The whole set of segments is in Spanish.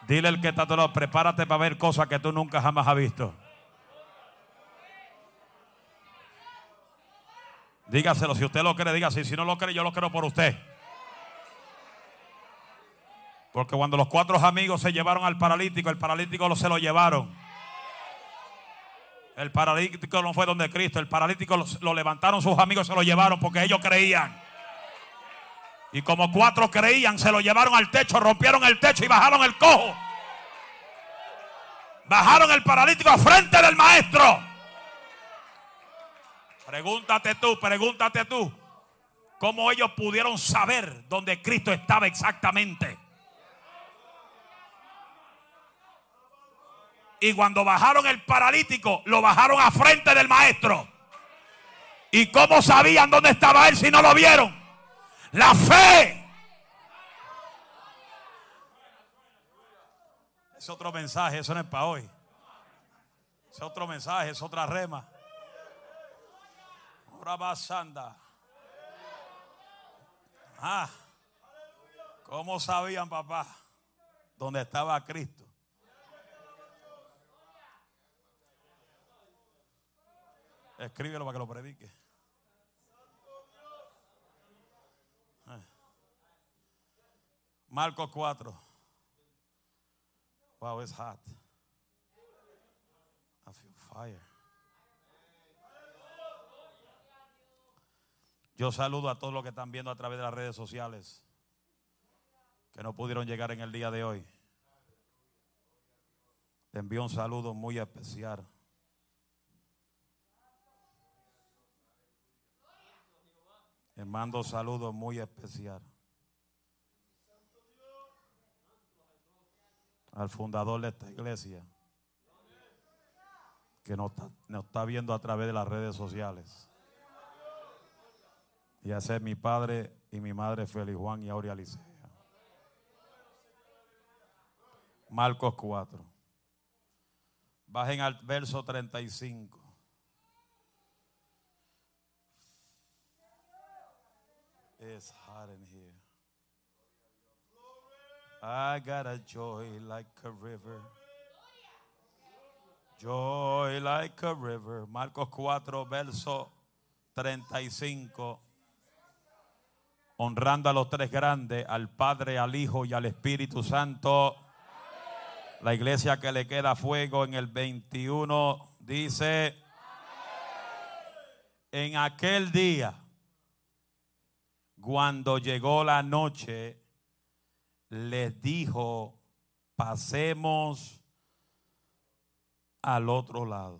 Dile al que está a tu lado, prepárate para ver cosas que tú nunca jamás has visto. Dígaselo, si usted lo cree, dígaselo. Si no lo cree, yo lo creo por usted. Porque cuando los 4 amigos se llevaron al paralítico, el paralítico se lo llevaron. El paralítico no fue donde Cristo. El paralítico lo levantaron sus amigos y se lo llevaron porque ellos creían. Y como 4 creían, se lo llevaron al techo, rompieron el techo y bajaron el cojo. Bajaron el paralítico a frente del maestro. Pregúntate tú, cómo ellos pudieron saber dónde Cristo estaba exactamente. Y cuando bajaron el paralítico, lo bajaron a frente del maestro. ¿Y cómo sabían dónde estaba él si no lo vieron? La fe. Es otro mensaje, eso no es para hoy. Es otro mensaje, es otra rema. ¿Cómo sabían, papá, dónde estaba Cristo? Escríbelo para que lo predique. Marcos 4. Wow, it's hot. I feel fire. Yo saludo a todos los que están viendo a través de las redes sociales que no pudieron llegar en el día de hoy. Te envío un saludo muy especial. Les mando un saludo muy especial al fundador de esta iglesia que nos está viendo a través de las redes sociales. Y a ese es mi padre y mi madre Félix Juan y Aurea Licea. Marcos 4. Bajen al verso 35. It's hot in here. I got a joy like a river. Joy like a river. Marcos 4, verso 35. Honrando a los 3 grandes, al Padre, al Hijo y al Espíritu Santo. La iglesia que le queda fuego en el 21 dice: en aquel día, cuando llegó la noche, les dijo: pasemos al otro lado.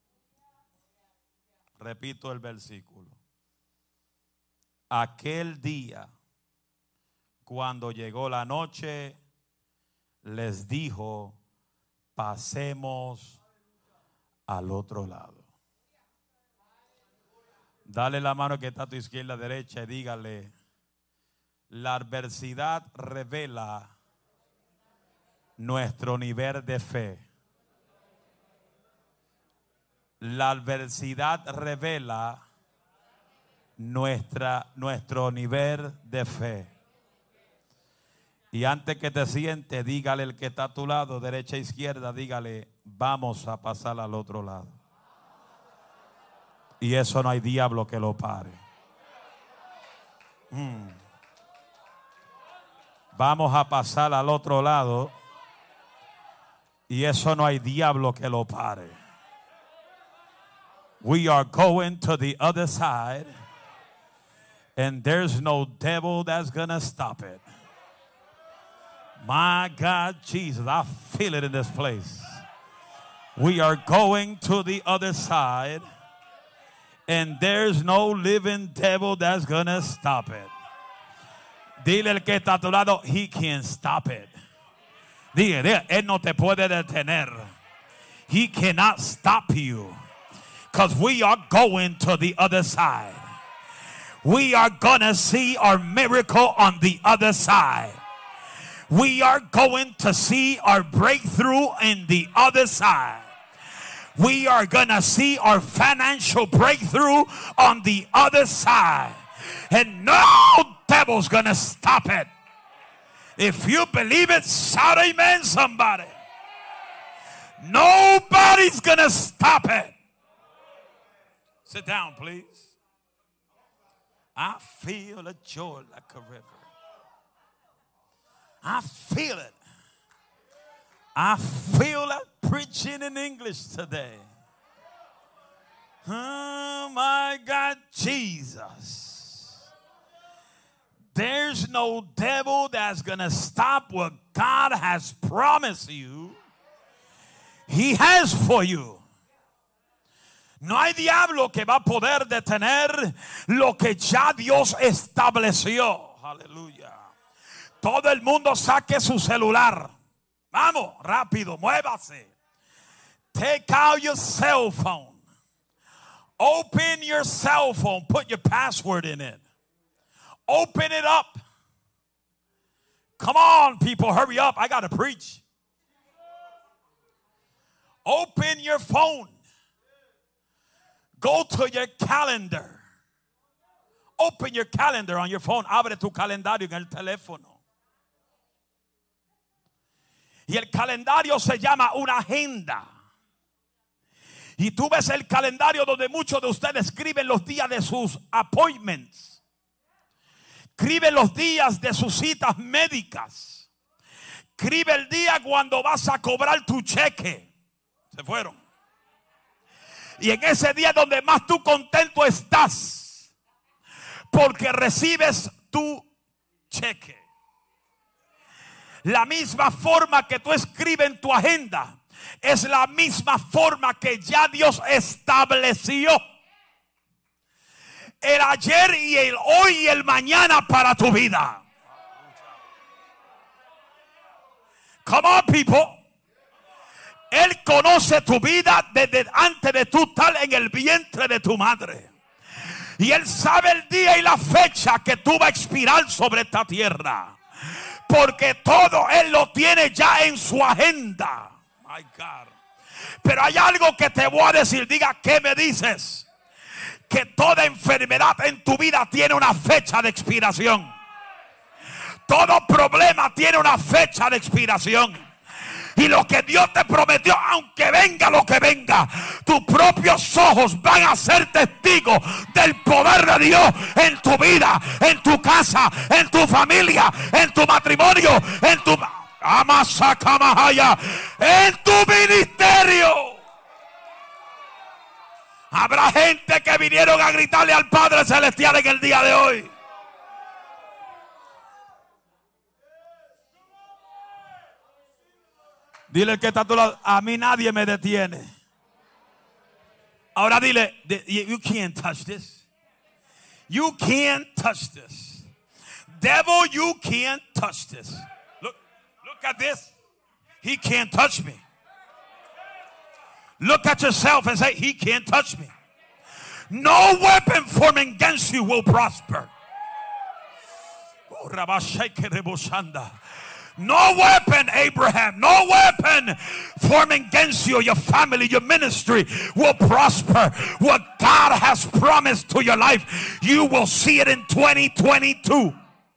Repito el versículo. Aquel día, cuando llegó la noche, les dijo: pasemos al otro lado. Dale la mano que está a tu izquierda, derecha, y dígale: la adversidad revela nuestro nivel de fe. La adversidad revela nuestro nivel de fe. Y antes que te sientes, dígale al que está a tu lado, derecha e izquierda, dígale: vamos a pasar al otro lado. Y eso no hay diablo que lo pare. Vamos a pasar al otro lado. Y eso no hay diablo que lo pare. We are going to the other side. And there's no devil that's gonna stop it. My God, Jesus, I feel it in this place. We are going to the other side. And there's no living devil that's gonna stop it. Dile al que está a tu lado: he can't stop it. Dile, él no te puede detener. He cannot stop you. Because we are going to the other side. We are gonna see our miracle on the other side. We are going to see our breakthrough in the other side. We are gonna see our financial breakthrough on the other side. And no devil's gonna stop it. If you believe it, shout amen, somebody. Nobody's going to stop it. Sit down, please. I feel a joy like a river. I feel it. I feel like preaching in English today. Oh my God, Jesus. There's no devil that's going to stop what God has promised you. He has for you. No hay diablo que va a poder detener lo que ya Dios estableció. Aleluya. Todo el mundo saque su celular. Vamos, rápido, muévase. Take out your cell phone. Open your cell phone. Put your password in it. Open it up. Come on, people, hurry up. I got to preach. Open your phone. Go to your calendar. Open your calendar on your phone. Abre tu calendario en el teléfono. Y el calendario se llama una agenda. Y tú ves el calendario donde muchos de ustedes escriben los días de sus appointments. Escribe los días de sus citas médicas. Escribe el día cuando vas a cobrar tu cheque. Se fueron. Y en ese día donde más tú contento estás, porque recibes tu cheque. La misma forma que tú escribes en tu agenda es la misma forma que ya Dios estableció. El ayer y el hoy y el mañana para tu vida. Come on, people. Él conoce tu vida desde antes de tú estar en el vientre de tu madre. Y Él sabe el día y la fecha que tú vas a expirar sobre esta tierra. Porque todo Él lo tiene ya en su agenda. My God. Pero hay algo que te voy a decir. Diga, ¿qué me dices? Que toda enfermedad en tu vida tiene una fecha de expiración. Todo problema tiene una fecha de expiración. Y lo que Dios te prometió, aunque venga lo que venga, tus propios ojos van a ser testigos del poder de Dios en tu vida, en tu casa, en tu familia, en tu matrimonio, en tu en tu ministerio. Habrá gente que vinieron a gritarle al Padre Celestial en el día de hoy. Dile que está a tu lado. A mí nadie me detiene. Ahora dile, you can't touch this. You can't touch this. Devil, you can't touch this. Look at this. He can't touch me. Look at yourself and say, he can't touch me. No weapon formed against you will prosper. No weapon, Abraham, no weapon formed against you, your family, your ministry will prosper. What God has promised to your life, you will see it in 2022.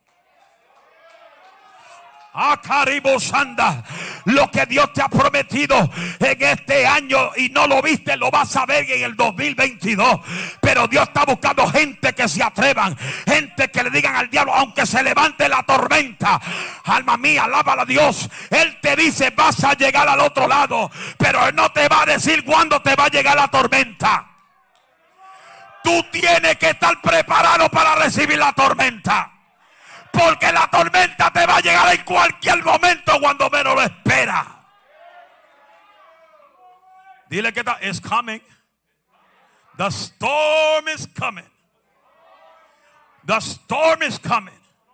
Lo que Dios te ha prometido en este año y no lo viste, lo vas a ver en el 2022. Pero Dios está buscando gente que se atrevan, gente que le digan al diablo, aunque se levante la tormenta, alma mía, alábala a Dios. Él te dice, vas a llegar al otro lado, pero Él no te va a decir cuándo te va a llegar la tormenta. Tú tienes que estar preparado para recibir la tormenta. Porque la tormenta te va a llegar en cualquier momento cuando menos lo espera. Dile que it's coming. The storm is coming. The storm is coming.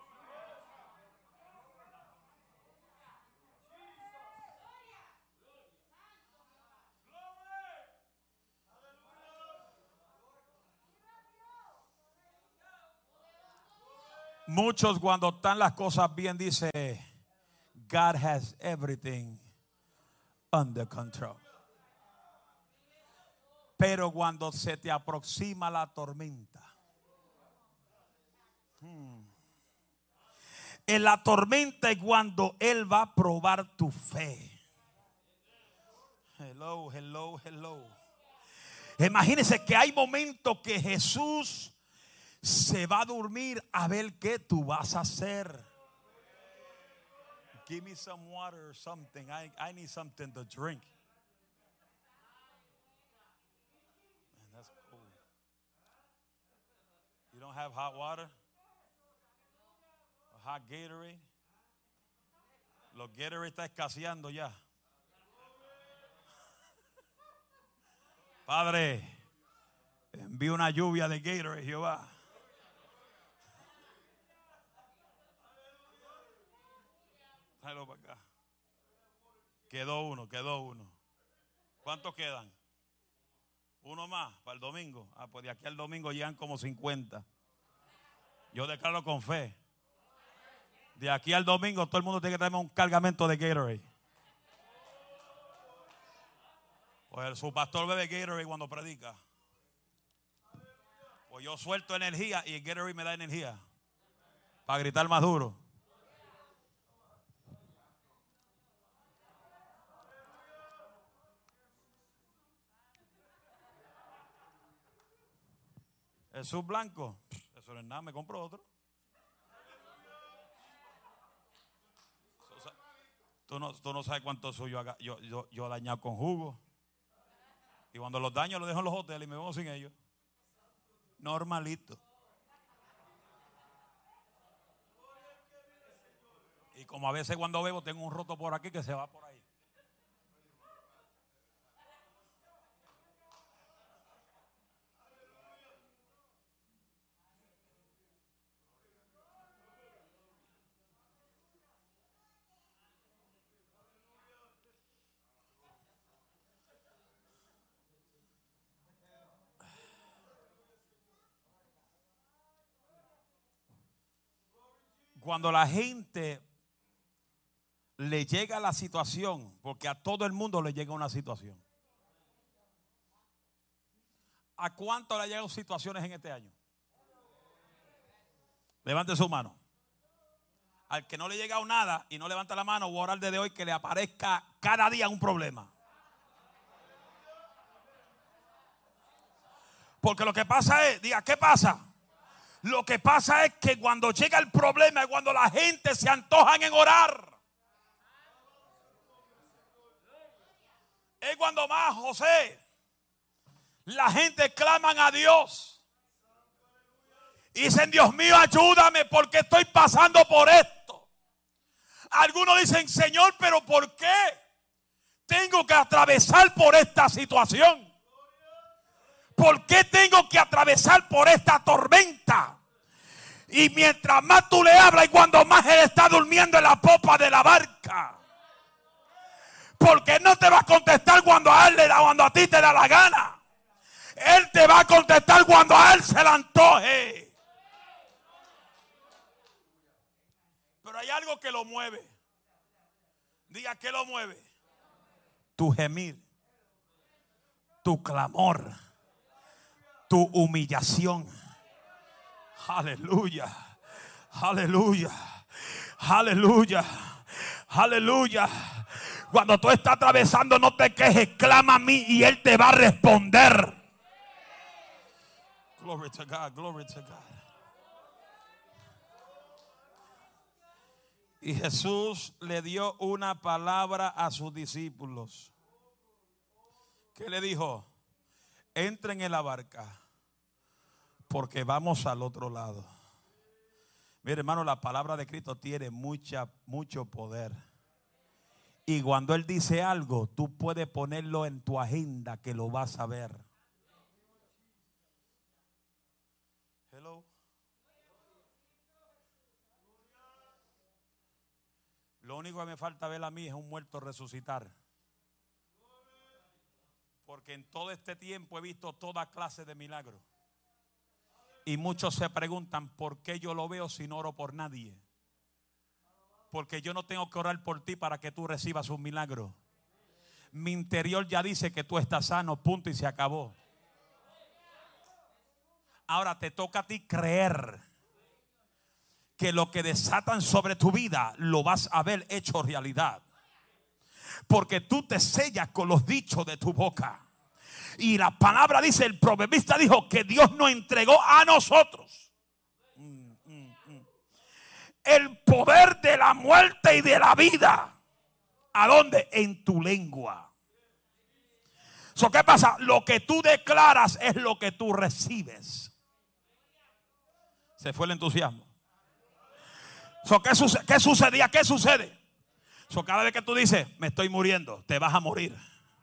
Muchos cuando están las cosas bien dice, God has everything under control. Pero cuando se te aproxima la tormenta, En la tormenta es cuando Él va a probar tu fe. Hello, hello, hello. Imagínense que hay momentos que Jesús se va a dormir a ver qué tú vas a hacer. Give me some water or something. I need something to drink. Man, that's cool. You don't have hot water? A hot Gatorade? Los Gatorade está escaseando ya. Padre, envío una lluvia de Gatorade, Jehová. Tráelo para acá. Quedó uno. ¿Cuántos quedan? Uno más para el domingo. Pues de aquí al domingo llegan como 50. Yo declaro con fe. De aquí al domingo todo el mundo tiene que traerme un cargamento de Gatorade. Pues su pastor bebe Gatorade cuando predica. Pues yo suelto energía y el Gatorade me da energía para gritar más duro. Jesús blanco, eso no es nada, me compro otro. Tú no sabes cuánto suyo yo he dañado con jugo. Y cuando los daño los dejo en los hoteles y me voy sin ellos. Normalito. Y como a veces cuando bebo tengo un roto por aquí que se va por ahí. Cuando la gente le llega la situación, porque a todo el mundo le llega una situación. ¿A cuánto le llegan situaciones en este año? Levante su mano. Al que no le ha llegado nada y no levanta la mano, voy a orar desde hoy que le aparezca cada día un problema. Porque lo que pasa es, diga, ¿qué pasa? Lo que pasa es que cuando llega el problema es cuando la gente se antojan en orar. Es cuando más, José, la gente claman a Dios. Y dicen, Dios mío, ayúdame porque estoy pasando por esto. Algunos dicen, Señor, pero ¿por qué tengo que atravesar por esta situación? ¿Por qué tengo que atravesar por esta tormenta? Y mientras más tú le hablas y cuando más él está durmiendo en la popa de la barca. Porque no te va a contestar cuando a ti te da la gana. Él te va a contestar cuando a él se le antoje. Pero hay algo que lo mueve. Diga, ¿qué lo mueve? Tu gemir, tu clamor, tu humillación. Aleluya, aleluya, aleluya, aleluya. Cuando tú estás atravesando, no te quejes, clama a mí y Él te va a responder. Glory to God, glory to God. Y Jesús le dio una palabra a sus discípulos. ¿Qué le dijo? Entren en la barca porque vamos al otro lado. Mire, hermano, la palabra de Cristo tiene mucho poder. Y cuando Él dice algo, tú puedes ponerlo en tu agenda que lo vas a ver. Hello. Lo único que me falta ver a mí es un muerto resucitar. Porque en todo este tiempo he visto toda clase de milagros. Y muchos se preguntan, ¿por qué yo lo veo si no oro por nadie? Porque yo no tengo que orar por ti para que tú recibas un milagro. Mi interior ya dice que tú estás sano, punto, y se acabó. Ahora te toca a ti creer que lo que desatan sobre tu vida lo vas a ver hecho realidad. Porque tú te sellas con los dichos de tu boca. Y la palabra dice, el proverbista dijo que Dios nos entregó a nosotros el poder de la muerte y de la vida. ¿A dónde? En tu lengua. ¿Qué pasa? Lo que tú declaras es lo que tú recibes. Se fue el entusiasmo. ¿Qué sucedía? ¿Qué sucede? Cada vez que tú dices, me estoy muriendo, te vas a morir.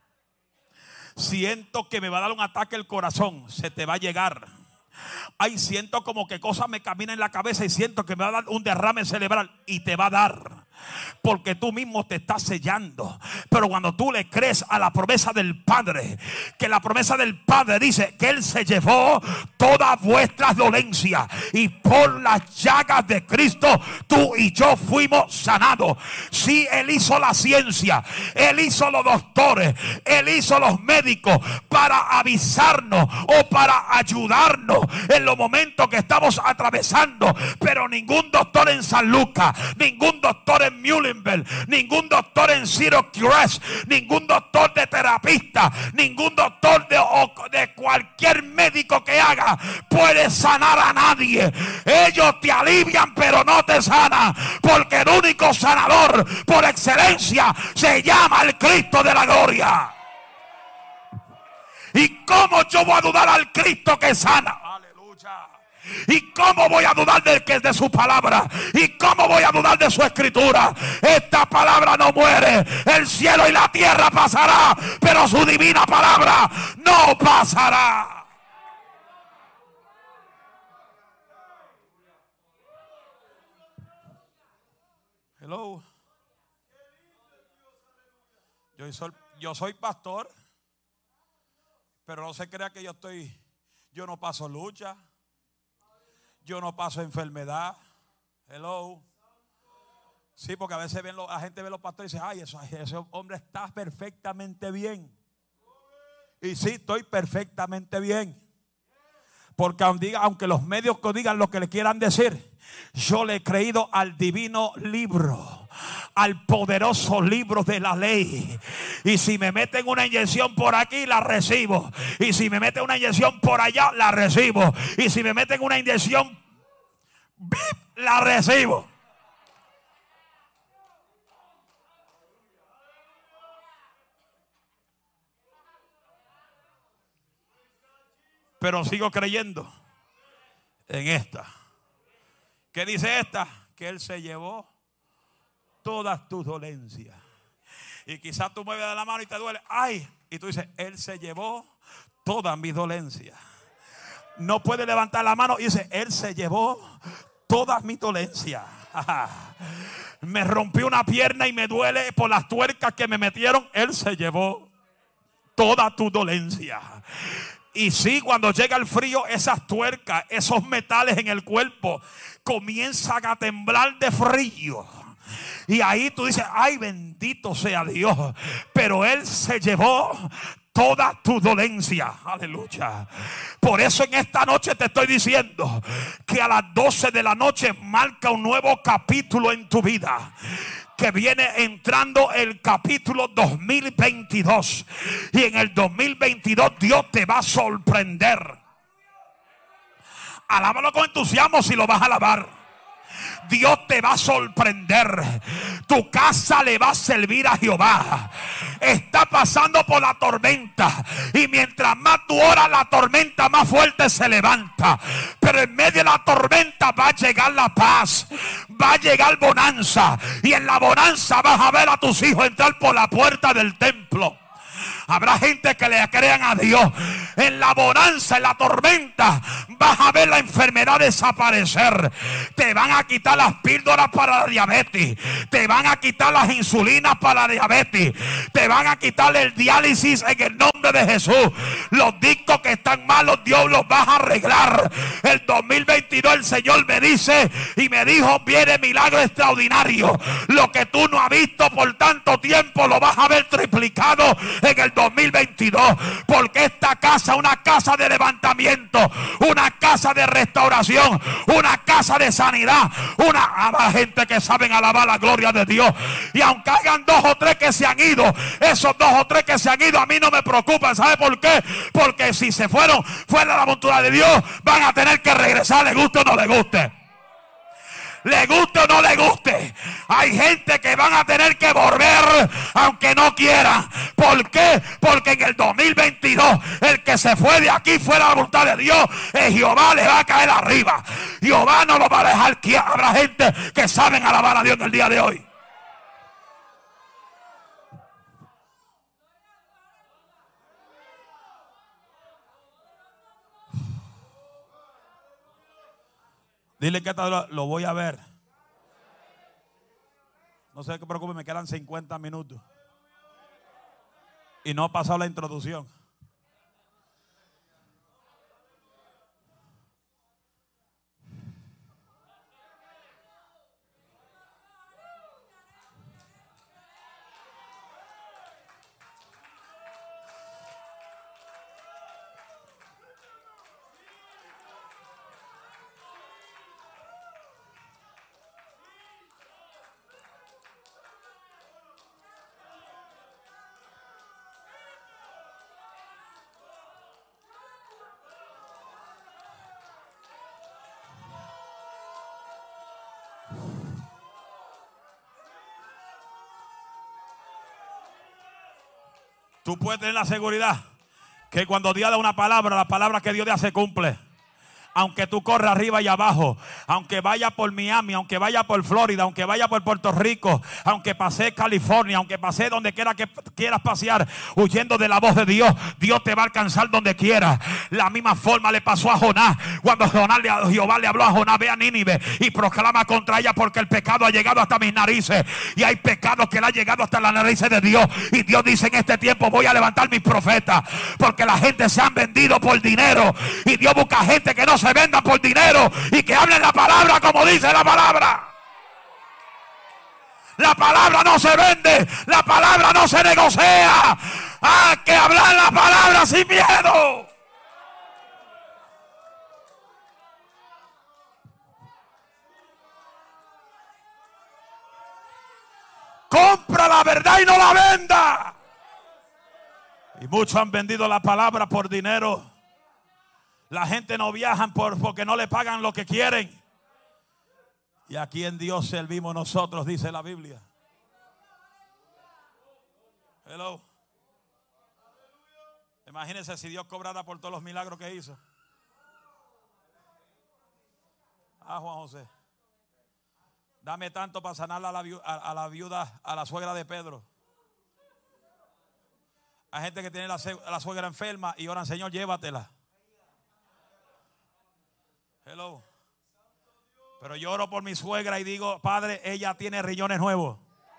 Siento que me va a dar un ataque el corazón, se te va a llegar. Ay, siento como que cosas me caminan en la cabeza y siento que me va a dar un derrame cerebral, y te va a dar. Porque tú mismo te estás sellando. Pero cuando tú le crees a la promesa del Padre, que la promesa del Padre dice que Él se llevó todas vuestras dolencias, y por las llagas de Cristo tú y yo fuimos sanados. Sí, Él hizo la ciencia, Él hizo los doctores, Él hizo los médicos para avisarnos o para ayudarnos en los momentos que estamos atravesando. Pero ningún doctor en San Lucas, ningún doctor en Muhlenberg, ningún doctor en Syracuse, ningún doctor de terapista, ningún doctor de cualquier médico que haga puede sanar a nadie. Ellos te alivian pero no te sanan, porque el único sanador por excelencia se llama el Cristo de la gloria. ¿Y cómo yo voy a dudar al Cristo que sana? Aleluya. ¿Y cómo voy a dudar de su palabra? ¿Y cómo voy a dudar de su escritura? Esta palabra no muere. El cielo y la tierra pasará, pero su divina palabra no pasará. Hello. Yo soy pastor, pero no se crea que yo no paso lucha. Yo no paso enfermedad. Hello. Sí, porque a veces la gente ve a los pastores y dice, ay, ese hombre está perfectamente bien. Y sí, estoy perfectamente bien. Porque aunque los medios digan lo que le quieran decir, yo le he creído al divino libro, al poderoso libro de la ley. Y si me meten una inyección por aquí, la recibo. Y si me meten una inyección por allá, la recibo. Y si me meten una inyección, la recibo. Pero sigo creyendo en esta. ¿Qué dice esta? Que Él se llevó todas tus dolencias. Y quizás tú mueves la mano y te duele. Ay, y tú dices, Él se llevó todas mis dolencias. No puede levantar la mano y dice, Él se llevó todas mis dolencias. Me rompió una pierna y me duele por las tuercas que me metieron. Él se llevó toda tu dolencia. Y sí, cuando llega el frío, esas tuercas, esos metales en el cuerpo comienzan a temblar de frío. Y ahí tú dices, ay, bendito sea Dios. Pero Él se llevó toda tu dolencia. Aleluya. Por eso en esta noche te estoy diciendo que a las 12 de la noche marca un nuevo capítulo en tu vida. Que viene entrando el capítulo 2022. Y en el 2022 Dios te va a sorprender. Alábalo con entusiasmo si lo vas a alabar. Dios te va a sorprender. Tu casa le va a servir a Jehová. Está pasando por la tormenta, y mientras más tú oras, la tormenta más fuerte se levanta. Pero en medio de la tormenta va a llegar la paz, va a llegar bonanza, y en la bonanza vas a ver a tus hijos entrar por la puerta del templo. Habrá gente que le crean a Dios. En la bonanza, en la tormenta, vas a ver la enfermedad desaparecer. Te van a quitar las píldoras para la diabetes. Te van a quitar las insulinas para la diabetes. Te van a quitar el diálisis en el nombre de Jesús. Los discos que están malos, Dios los va a arreglar. El 2022 el Señor me dice y me dijo, viene milagro extraordinario. Lo que tú no has visto por tanto tiempo lo vas a ver triplicado en el 2022. 2022, porque esta casa es una casa de levantamiento, una casa de restauración, una casa de sanidad, una gente que saben alabar la gloria de Dios. Y aunque hayan 2 o 3 que se han ido, esos 2 o 3 que se han ido a mí no me preocupan. ¿Sabe por qué? Porque si se fueron fuera de la voluntad de Dios, van a tener que regresar, le guste o no le guste. Le guste o no le guste. Hay gente que van a tener que volver aunque no quieran. ¿Por qué? Porque en el 2022 el que se fue de aquí fuera de la voluntad de Dios, Jehová le va a caer arriba. Jehová no lo va a dejar quieto. Habrá gente que saben alabar a Dios en el día de hoy. Dile que lo voy a ver. No se preocupe, me quedan 50 minutos. Y no ha pasado la introducción. Tú puedes tener la seguridad que cuando Dios da una palabra, la palabra que Dios da se cumple. Aunque tú corras arriba y abajo, aunque vaya por Miami, aunque vaya por Florida, aunque vaya por Puerto Rico, aunque pase California, aunque pase donde quiera que quieras pasear, huyendo de la voz de Dios, Dios te va a alcanzar donde quiera. La misma forma le pasó a Jonás. Cuando Jehová le habló a Jonás: ve a Nínive y proclama contra ella, porque el pecado ha llegado hasta mis narices. Y hay pecados que le han llegado hasta las narices de Dios. Y Dios dice: en este tiempo voy a levantar mis profetas, porque la gente se han vendido por dinero. Y Dios busca gente que no se venda por dinero y que hablen la palabra como dice la palabra. La palabra no se vende, la palabra no se negocia. Hay que hablar la palabra sin miedo. Compra la verdad y no la venda. Y muchos han vendido la palabra por dinero. La gente no viaja porque no le pagan lo que quieren. Y a quien Dios servimos nosotros, dice la Biblia. Hello. Imagínense si Dios cobrara por todos los milagros que hizo. Ah, Juan José, dame tanto para sanar a la viuda, a la suegra de Pedro. Hay gente que tiene la suegra enferma y oran: Señor, llévatela. Hello. Pero yo oro por mi suegra y digo: Padre, ella tiene riñones nuevos.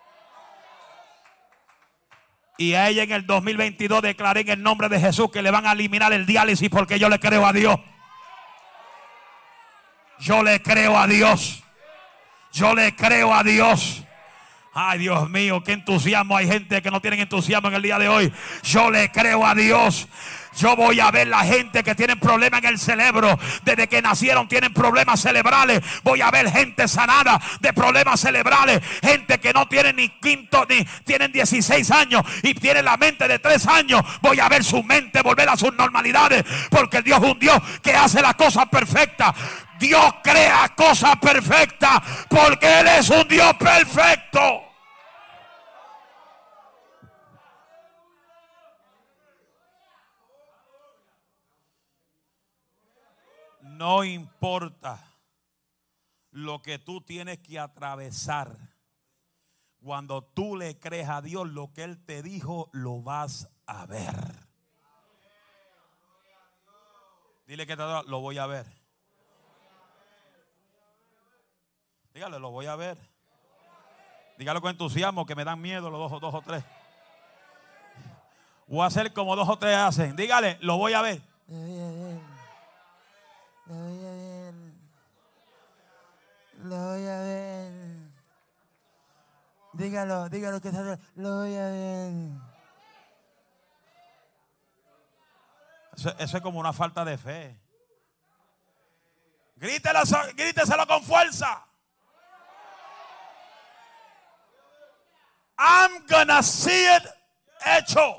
Y a ella en el 2022 declaré en el nombre de Jesús que le van a eliminar el diálisis, porque yo le creo a Dios. Yo le creo a Dios. Yo le creo a Dios. Ay, Dios mío, qué entusiasmo. Hay gente que no tiene entusiasmo en el día de hoy. Yo le creo a Dios. Yo voy a ver la gente que tienen problemas en el cerebro. Desde que nacieron tienen problemas cerebrales. Voy a ver gente sanada de problemas cerebrales. Gente que no tiene ni tienen 16 años y tienen la mente de 3 años. Voy a ver su mente volver a sus normalidades, porque Dios es un Dios que hace las cosas perfectas. Dios crea cosas perfectas porque Él es un Dios perfecto. No importa lo que tú tienes que atravesar. Cuando tú le crees a Dios, lo que Él te dijo lo vas a ver. Dile que lo voy a ver. Dígale: lo voy a ver. Dígalo con entusiasmo, que me dan miedo los dos o tres. Voy a hacer como 2 o 3 hacen. Dígale: lo voy a ver. Lo voy a ver. Lo voy a ver. Lo voy a ver. Dígalo que está. Lo voy a ver. Eso es como una falta de fe. Gríteselo con fuerza. I'm gonna see it hecho.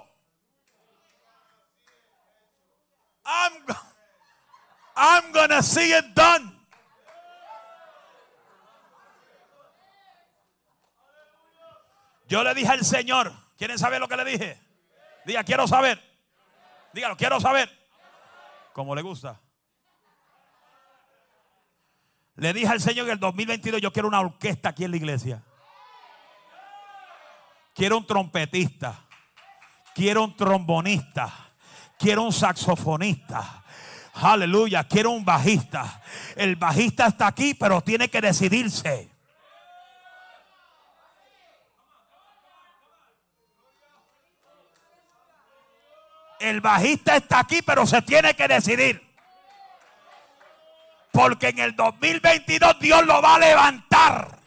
I'm gonna see it done. Yo le dije al Señor, ¿quieren saber lo que le dije? Diga, quiero saber. Dígalo, quiero saber. Como le gusta. Le dije al Señor que en el 2022 yo quiero una orquesta aquí en la iglesia. Quiero un trompetista. Quiero un trombonista. Quiero un saxofonista. Aleluya. Quiero un bajista. El bajista está aquí, pero tiene que decidirse. El bajista está aquí, pero se tiene que decidir. Porque en el 2022 Dios lo va a levantar.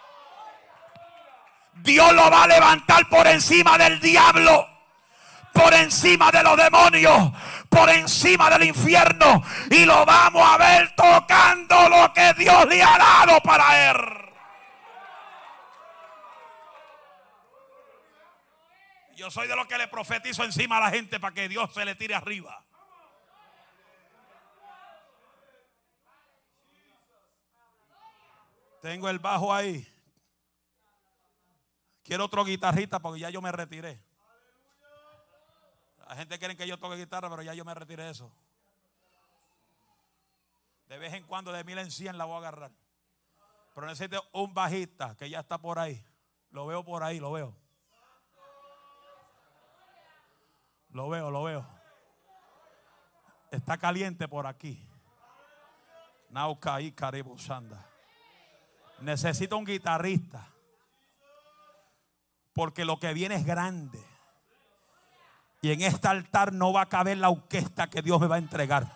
Dios lo va a levantar por encima del diablo, por encima de los demonios, por encima del infierno. Y lo vamos a ver tocando lo que Dios le ha dado para él. Yo soy de los que le profetizo encima a la gente para que Dios se le tire arriba. Tengo el bajo ahí. Quiero otro guitarrista porque ya yo me retiré. La gente quiere que yo toque guitarra, pero ya yo me retiré de eso. De vez en cuando, de 1000 en 100 la voy a agarrar. Pero necesito un bajista que ya está por ahí. Lo veo por ahí, lo veo. Lo veo. Está caliente por aquí. Naucaí Caribu Sanda. Necesito un guitarrista. Porque lo que viene es grande. Y en este altar no va a caber la orquesta que Dios me va a entregar.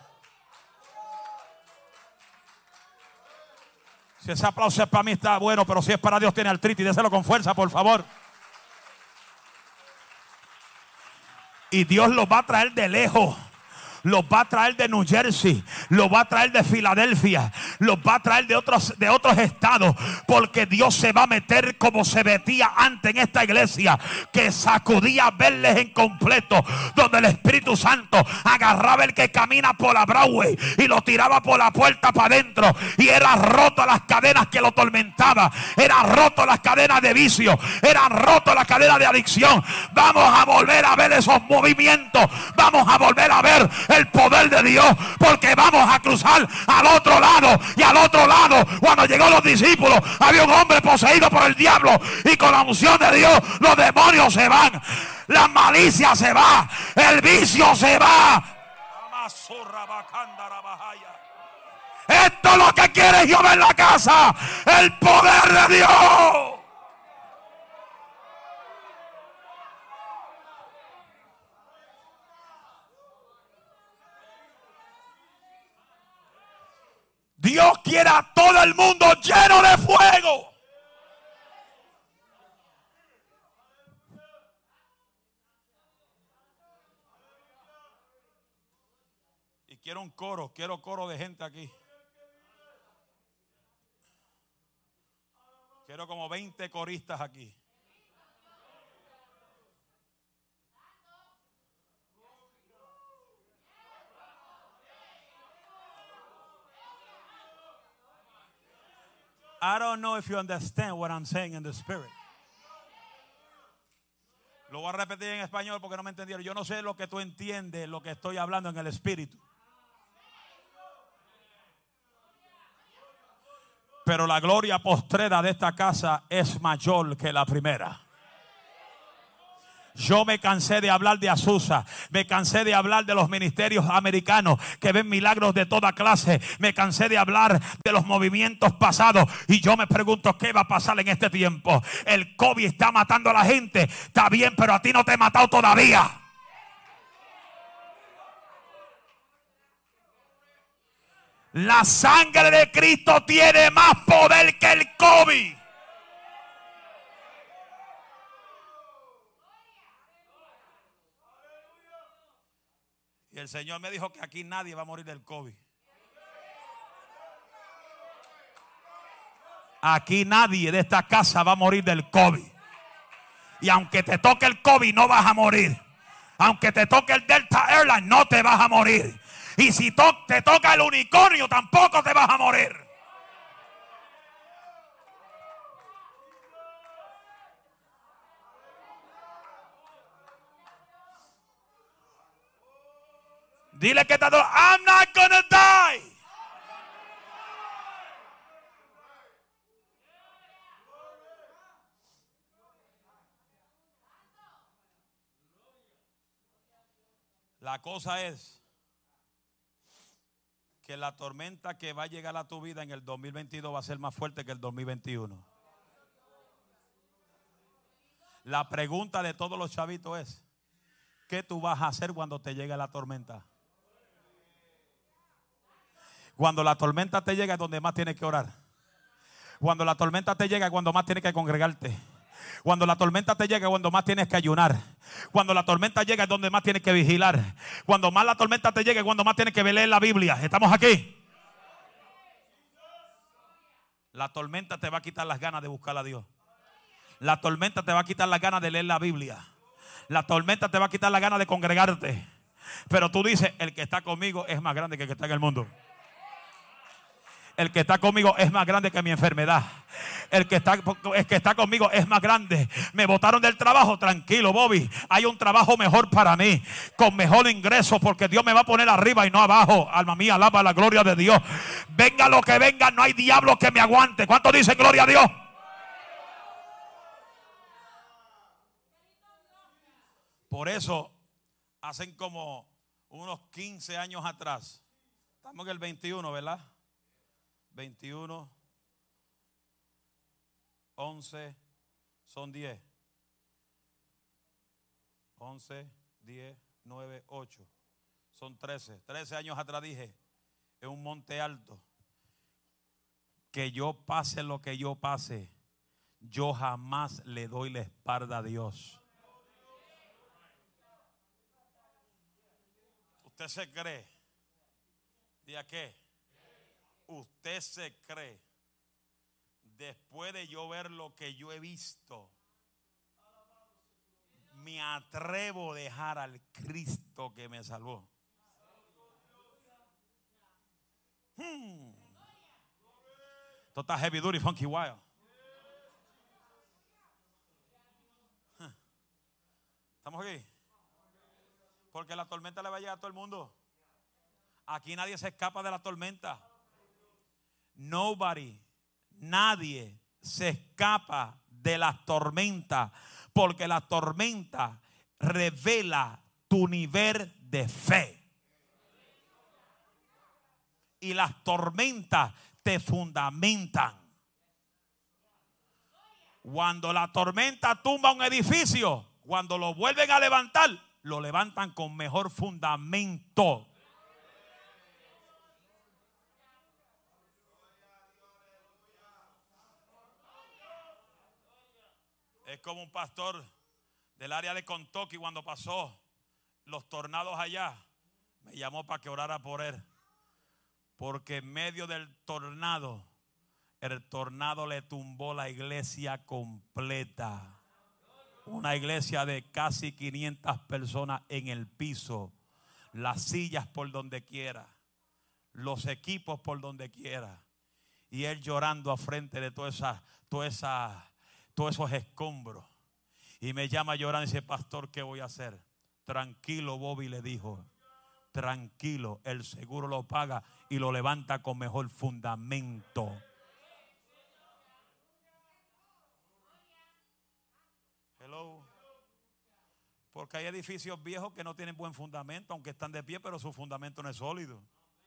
Si ese aplauso es para mí está bueno, pero si es para Dios tiene artritis. Déselo con fuerza, por favor. Y Dios los va a traer de lejos. Los va a traer de New Jersey, los va a traer de Filadelfia, los va a traer de otros estados, porque Dios se va a meter como se metía antes en esta iglesia, que sacudía verles en completo, donde el Espíritu Santo agarraba el que camina por la Broadway y lo tiraba por la puerta para adentro, y era roto las cadenas que lo atormentaban, era roto las cadenas de vicio, eran roto las cadenas de adicción. Vamos a volver a ver esos movimientos, vamos a volver a ver el poder de Dios, porque vamos a cruzar al otro lado. Y al otro lado, cuando llegó los discípulos, había un hombre poseído por el diablo, y con la unción de Dios los demonios se van, la malicia se va, el vicio se va. Esto es lo que quiere Jehová en la casa, el poder de Dios. Dios quiere a todo el mundo lleno de fuego. Y quiero coro de gente aquí. Quiero como 20 coristas aquí. I don't know if you understand what I'm saying in the spirit. Lo voy a repetir en español porque no me entendieron. Yo no sé lo que tú entiendes, lo que estoy hablando en el espíritu. Pero la gloria postrera de esta casa es mayor que la primera. Yo me cansé de hablar de Azusa, me cansé de hablar de los ministerios americanos que ven milagros de toda clase, me cansé de hablar de los movimientos pasados, y yo me pregunto qué va a pasar en este tiempo. El COVID está matando a la gente, está bien, pero a ti no te he matado todavía. La sangre de Cristo tiene más poder que el COVID. Y el Señor me dijo que aquí nadie va a morir del COVID. Aquí nadie de esta casa va a morir del COVID. Y aunque te toque el COVID, no vas a morir. Aunque te toque el Delta Airlines, no te vas a morir. Y si te toca el unicornio, tampoco te vas a morir. Dile que está todo. I'm not gonna die. La cosa es que la tormenta que va a llegar a tu vida en el 2022 va a ser más fuerte que el 2021. La pregunta de todos los chavitos es: ¿qué tú vas a hacer cuando te llegue la tormenta? Cuando la tormenta te llega es donde más tienes que orar. Cuando la tormenta te llega es cuando más tienes que congregarte. Cuando la tormenta te llega es cuando más tienes que ayunar. Cuando la tormenta llega es donde más tienes que vigilar. Cuando más la tormenta te llega es cuando más tienes que leer la Biblia. ¿Estamos aquí? La tormenta te va a quitar las ganas de buscar a Dios. La tormenta te va a quitar las ganas de leer la Biblia. La tormenta te va a quitar las ganas de congregarte. Pero tú dices: el que está conmigo es más grande que el que está en el mundo. El que está conmigo es más grande que mi enfermedad. El que está conmigo es más grande. Me botaron del trabajo. Tranquilo, Bobby. Hay un trabajo mejor para mí, con mejor ingreso, porque Dios me va a poner arriba y no abajo. Alma mía, alaba la gloria de Dios. Venga lo que venga, no hay diablo que me aguante. ¿Cuántos dicen gloria a Dios? Por eso, hacen como unos 15 años atrás, estamos en el 21, ¿verdad? 21, 11, son 10. 11, 10, 9, 8. Son 13. 13 años atrás dije, en un monte alto, que yo pase lo que yo pase, yo jamás le doy la espalda a Dios. ¿Usted se cree? ¿Diga qué? Usted se cree, después de yo ver lo que yo he visto, me atrevo a dejar al Cristo que me salvó. Esto está heavy duty, funky wild. ¿Estamos aquí? Porque la tormenta le va a llegar a todo el mundo. Aquí nadie se escapa de la tormenta. Nadie se escapa de las tormentas, porque la tormenta revela tu nivel de fe. Y las tormentas te fundamentan. Cuando la tormenta tumba un edificio, cuando lo vuelven a levantar, lo levantan con mejor fundamento. Es como un pastor del área de Kentucky, cuando pasó los tornados allá, me llamó para que orara por él. Porque en medio del tornado, el tornado le tumbó la iglesia completa. Una iglesia de casi 500 personas en el piso. Las sillas por donde quiera. Los equipos por donde quiera. Y él llorando a frente de todos esos escombros. Y me llama llorando y dice: pastor, ¿qué voy a hacer? Tranquilo, Bobby, le dijo. Tranquilo, el seguro lo paga y lo levanta con mejor fundamento. Hello. Porque hay edificios viejos que no tienen buen fundamento, aunque están de pie, pero su fundamento no es sólido.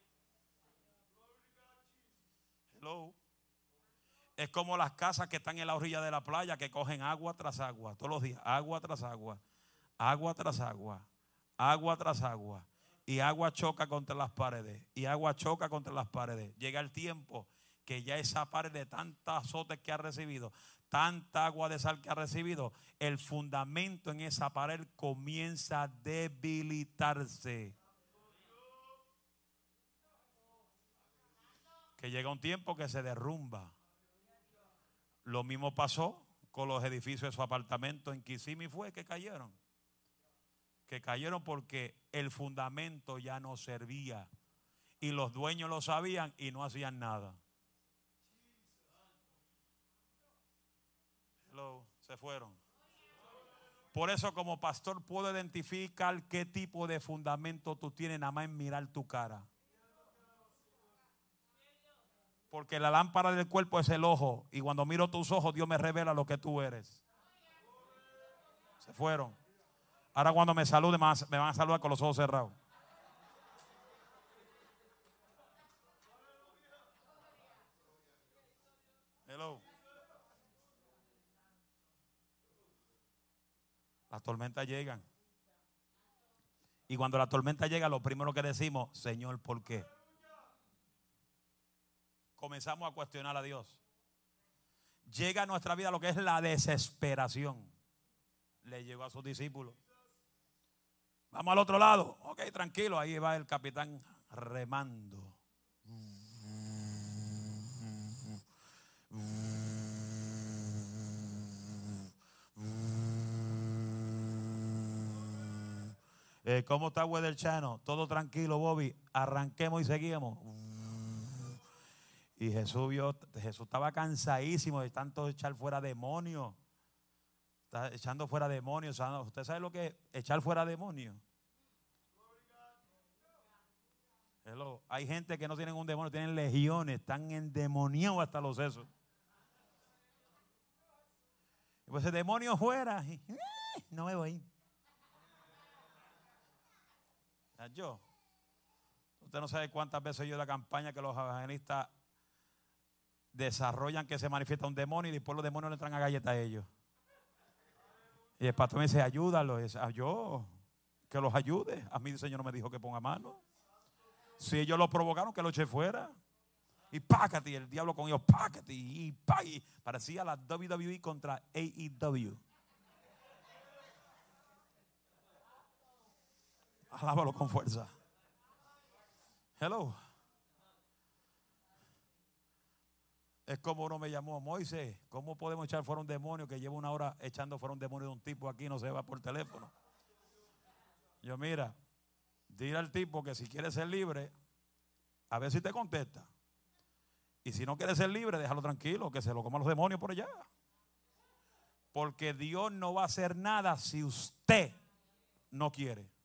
Hello. Es como las casas que están en la orilla de la playa, que cogen agua tras agua, todos los días, agua tras agua, agua tras agua, agua tras agua. Y agua choca contra las paredes, y agua choca contra las paredes. Llega el tiempo que ya esa pared, de tantos azotes que ha recibido, tanta agua de sal que ha recibido, el fundamento en esa pared comienza a debilitarse. que llega un tiempo que se derrumba. Lo mismo pasó con los edificios de su apartamento en Kissimmee, fue que cayeron. Que cayeron porque el fundamento ya no servía. Y los dueños lo sabían y no hacían nada. Se fueron. Por eso como pastor puedo identificar qué tipo de fundamento tú tienes nada más en mirar tu cara. Porque la lámpara del cuerpo es el ojo. Y cuando miro tus ojos, Dios me revela lo que tú eres. Se fueron. Ahora cuando me saluden me van a saludar con los ojos cerrados. Hello. Las tormentas llegan. Y cuando la tormenta llega, lo primero que decimos, Señor, ¿por qué? Comenzamos a cuestionar a Dios. Llega a nuestra vida lo que es la desesperación. Le llegó a sus discípulos. Vamos al otro lado. Ok, tranquilo, ahí va el capitán remando. ¿Cómo está Weather Channel? Todo tranquilo, Bobby. Arranquemos y seguimos. Y Jesús estaba cansadísimo de tanto echar fuera demonios. Está echando fuera demonios. ¿Usted sabe lo que es echar fuera demonios? Hello. Hay gente que no tienen un demonio, tienen legiones, están endemoniados hasta los sesos. Y pues el demonio fuera. No me voy. Usted no sabe cuántas veces yo en la campaña que los evangelistas desarrollan que se manifiesta un demonio y después los demonios le traen a galletas a ellos. Y el pastor me dice, ayúdalo. Y dice, yo que los ayude. A mí el Señor no me dijo que ponga mano. Si ellos lo provocaron, que lo eche fuera. Y pácate, y el diablo con ellos, pácate. Y parecía la WWE contra AEW. Alábalo con fuerza. Hello. Es como uno me llamó, Moisés, ¿cómo podemos echar fuera un demonio que lleva una hora echando fuera un demonio de un tipo aquí y no se va por teléfono? Yo, mira, dile al tipo que si quiere ser libre, a ver si te contesta. Y si no quiere ser libre, déjalo tranquilo, que se lo coman los demonios por allá. Porque Dios no va a hacer nada si usted no quiere.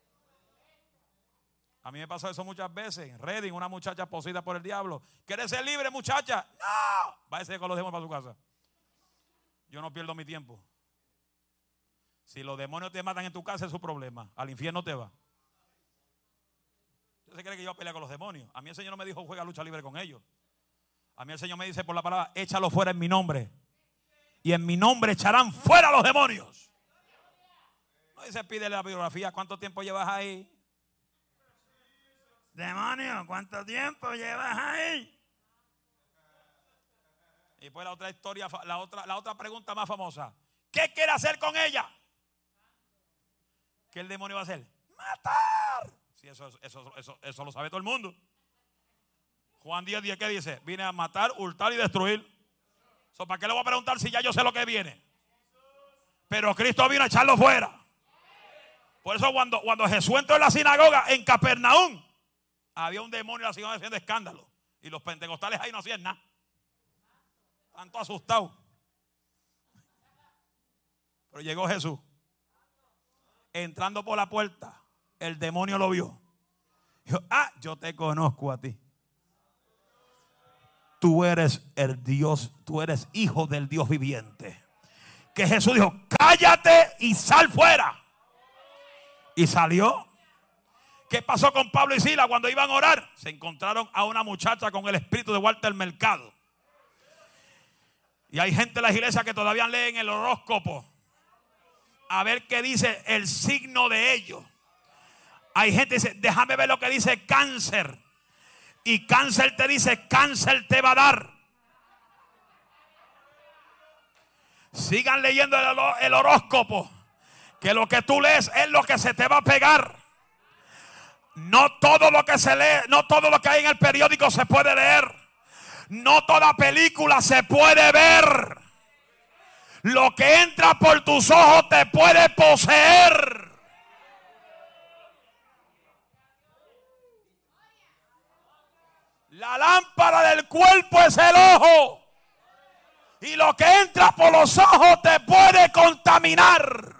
A mí me pasó eso muchas veces. En Reading, una muchacha poseída por el diablo. ¿Quieres ser libre, muchacha? ¡No! Váyase con los demonios para su casa. Yo no pierdo mi tiempo. Si los demonios te matan en tu casa, es su problema. Al infierno te va. ¿Usted se cree que yo voy a pelear con los demonios? A mí el Señor no me dijo juega lucha libre con ellos. A mí el Señor me dice por la palabra, échalo fuera en mi nombre. Y en mi nombre echarán fuera los demonios. No dice, pídele la biografía. ¿Cuánto tiempo llevas ahí? Demonio, ¿cuánto tiempo llevas ahí? Y pues la otra historia, la otra pregunta más famosa. ¿Qué quiere hacer con ella? ¿Qué el demonio va a hacer? ¡Matar! Sí, eso lo sabe todo el mundo. Juan 10:10, ¿qué dice? Vine a matar, hurtar y destruir. ¿Para qué le voy a preguntar si ya yo sé lo que viene? Pero Cristo vino a echarlo fuera. Por eso cuando Jesús entró en la sinagoga en Capernaum, había un demonio en la sinagoga haciendo escándalo. Y los pentecostales ahí no hacían nada. Tanto asustados. Pero llegó Jesús. Entrando por la puerta, el demonio lo vio. Dijo, yo te conozco a ti. Tú eres el Dios, tú eres hijo del Dios viviente. Que Jesús dijo, cállate y sal fuera. Y salió. ¿Qué pasó con Pablo y Silas cuando iban a orar? Se encontraron a una muchacha con el espíritu de Walter Mercado. Y hay gente en las iglesias que todavía leen el horóscopo a ver qué dice el signo de ellos. Hay gente que dice, déjame ver lo que dice Cáncer. Y Cáncer te dice, Cáncer te va a dar. Sigan leyendo el horóscopo, que lo que tú lees es lo que se te va a pegar. No todo lo que se lee, no todo lo que hay en el periódico se puede leer. No toda película se puede ver. Lo que entra por tus ojos te puede poseer. La lámpara del cuerpo es el ojo. Y lo que entra por los ojos te puede contaminar.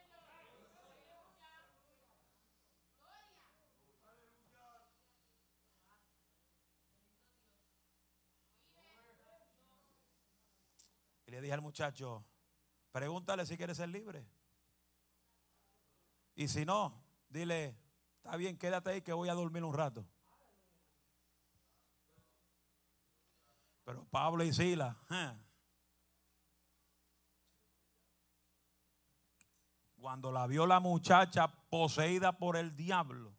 Y le dije al muchacho, pregúntale si quiere ser libre. Y si no, dile, está bien, quédate ahí que voy a dormir un rato. Pero Pablo y Silas, cuando la vio la muchacha poseída por el diablo,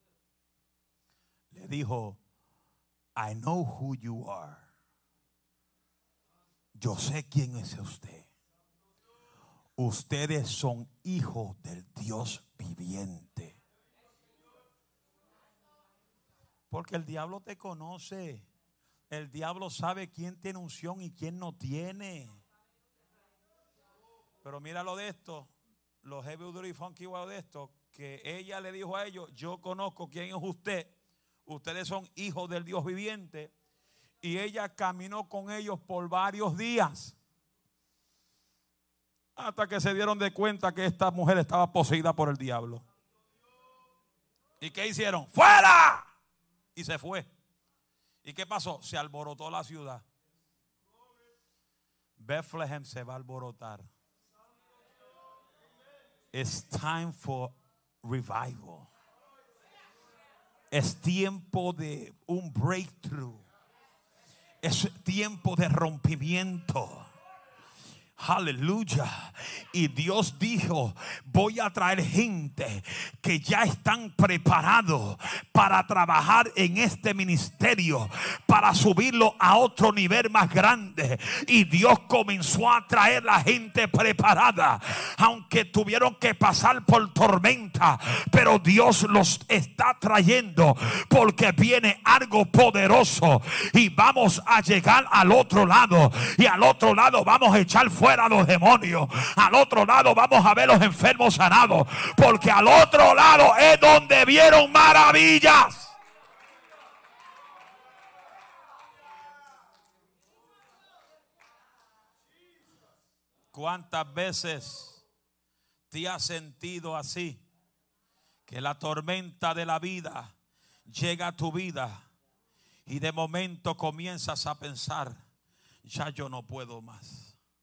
le dijo, I know who you are. Yo sé quién es usted. Ustedes son hijos del Dios viviente. Porque el diablo te conoce. El diablo sabe quién tiene unción y quién no tiene. Pero míralo de esto, los heavy duty funky wow de esto, que ella le dijo a ellos, yo conozco quién es usted. Ustedes son hijos del Dios viviente. Y ella caminó con ellos por varios días. Hasta que se dieron de cuenta que esta mujer estaba poseída por el diablo. ¿Y qué hicieron? ¡Fuera! Y se fue. ¿Y qué pasó? Se alborotó la ciudad. Bethlehem se va a alborotar. It's time for revival. Es tiempo de un breakthrough. Es tiempo de rompimiento. Aleluya. Y Dios dijo, voy a traer gente que ya están preparados para trabajar en este ministerio, para subirlo a otro nivel más grande. Y Dios comenzó a traer la gente preparada, aunque tuvieron que pasar por tormenta, pero Dios los está trayendo porque viene algo poderoso y vamos a llegar al otro lado. Y al otro lado vamos a echar fuera a los demonios. Al otro lado vamos a ver los enfermos sanados, porque al otro lado es donde vieron maravillas. ¿Cuántas veces te has sentido así? Que la tormenta de la vida llega a tu vida y de momento comienzas a pensar, ya yo no puedo más.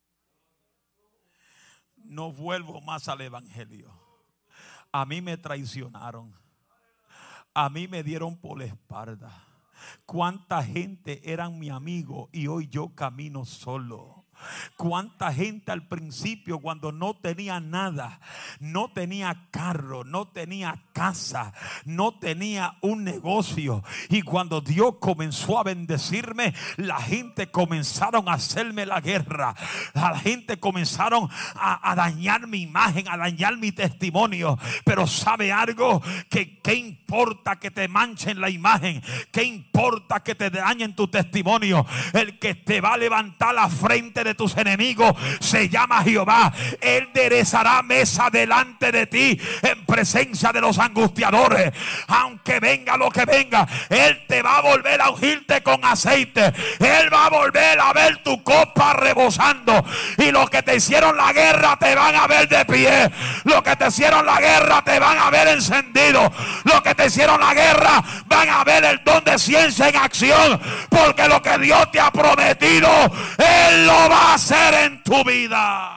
No vuelvo más al evangelio. A mí me traicionaron. A mí me dieron por la espalda. Cuánta gente eran mi amigo y hoy yo camino solo. Cuánta gente al principio, cuando no tenía nada, no tenía carro, no tenía casa, no tenía un negocio, y cuando Dios comenzó a bendecirme, la gente comenzaron a hacerme la guerra. La gente comenzaron a dañar mi imagen, a dañar mi testimonio. Pero ¿sabe algo? Que ¿qué importa que te manchen la imagen? ¿Qué importa que te dañen tu testimonio? El que te va a levantar la frente de tus enemigos se llama Jehová. Él enderezará mesa delante de ti en presencia de los angustiadores. Aunque venga lo que venga, Él te va a volver a ungirte con aceite. Él va a volver a ver tu copa rebosando. Y los que te hicieron la guerra te van a ver de pie. Los que te hicieron la guerra te van a ver encendido. Los que te hicieron la guerra van a ver el don de ciencia en acción. Porque lo que Dios te ha prometido, Él lo va a hacer en tu vida.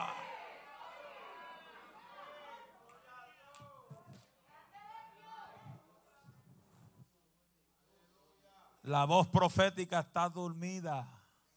La voz profética está dormida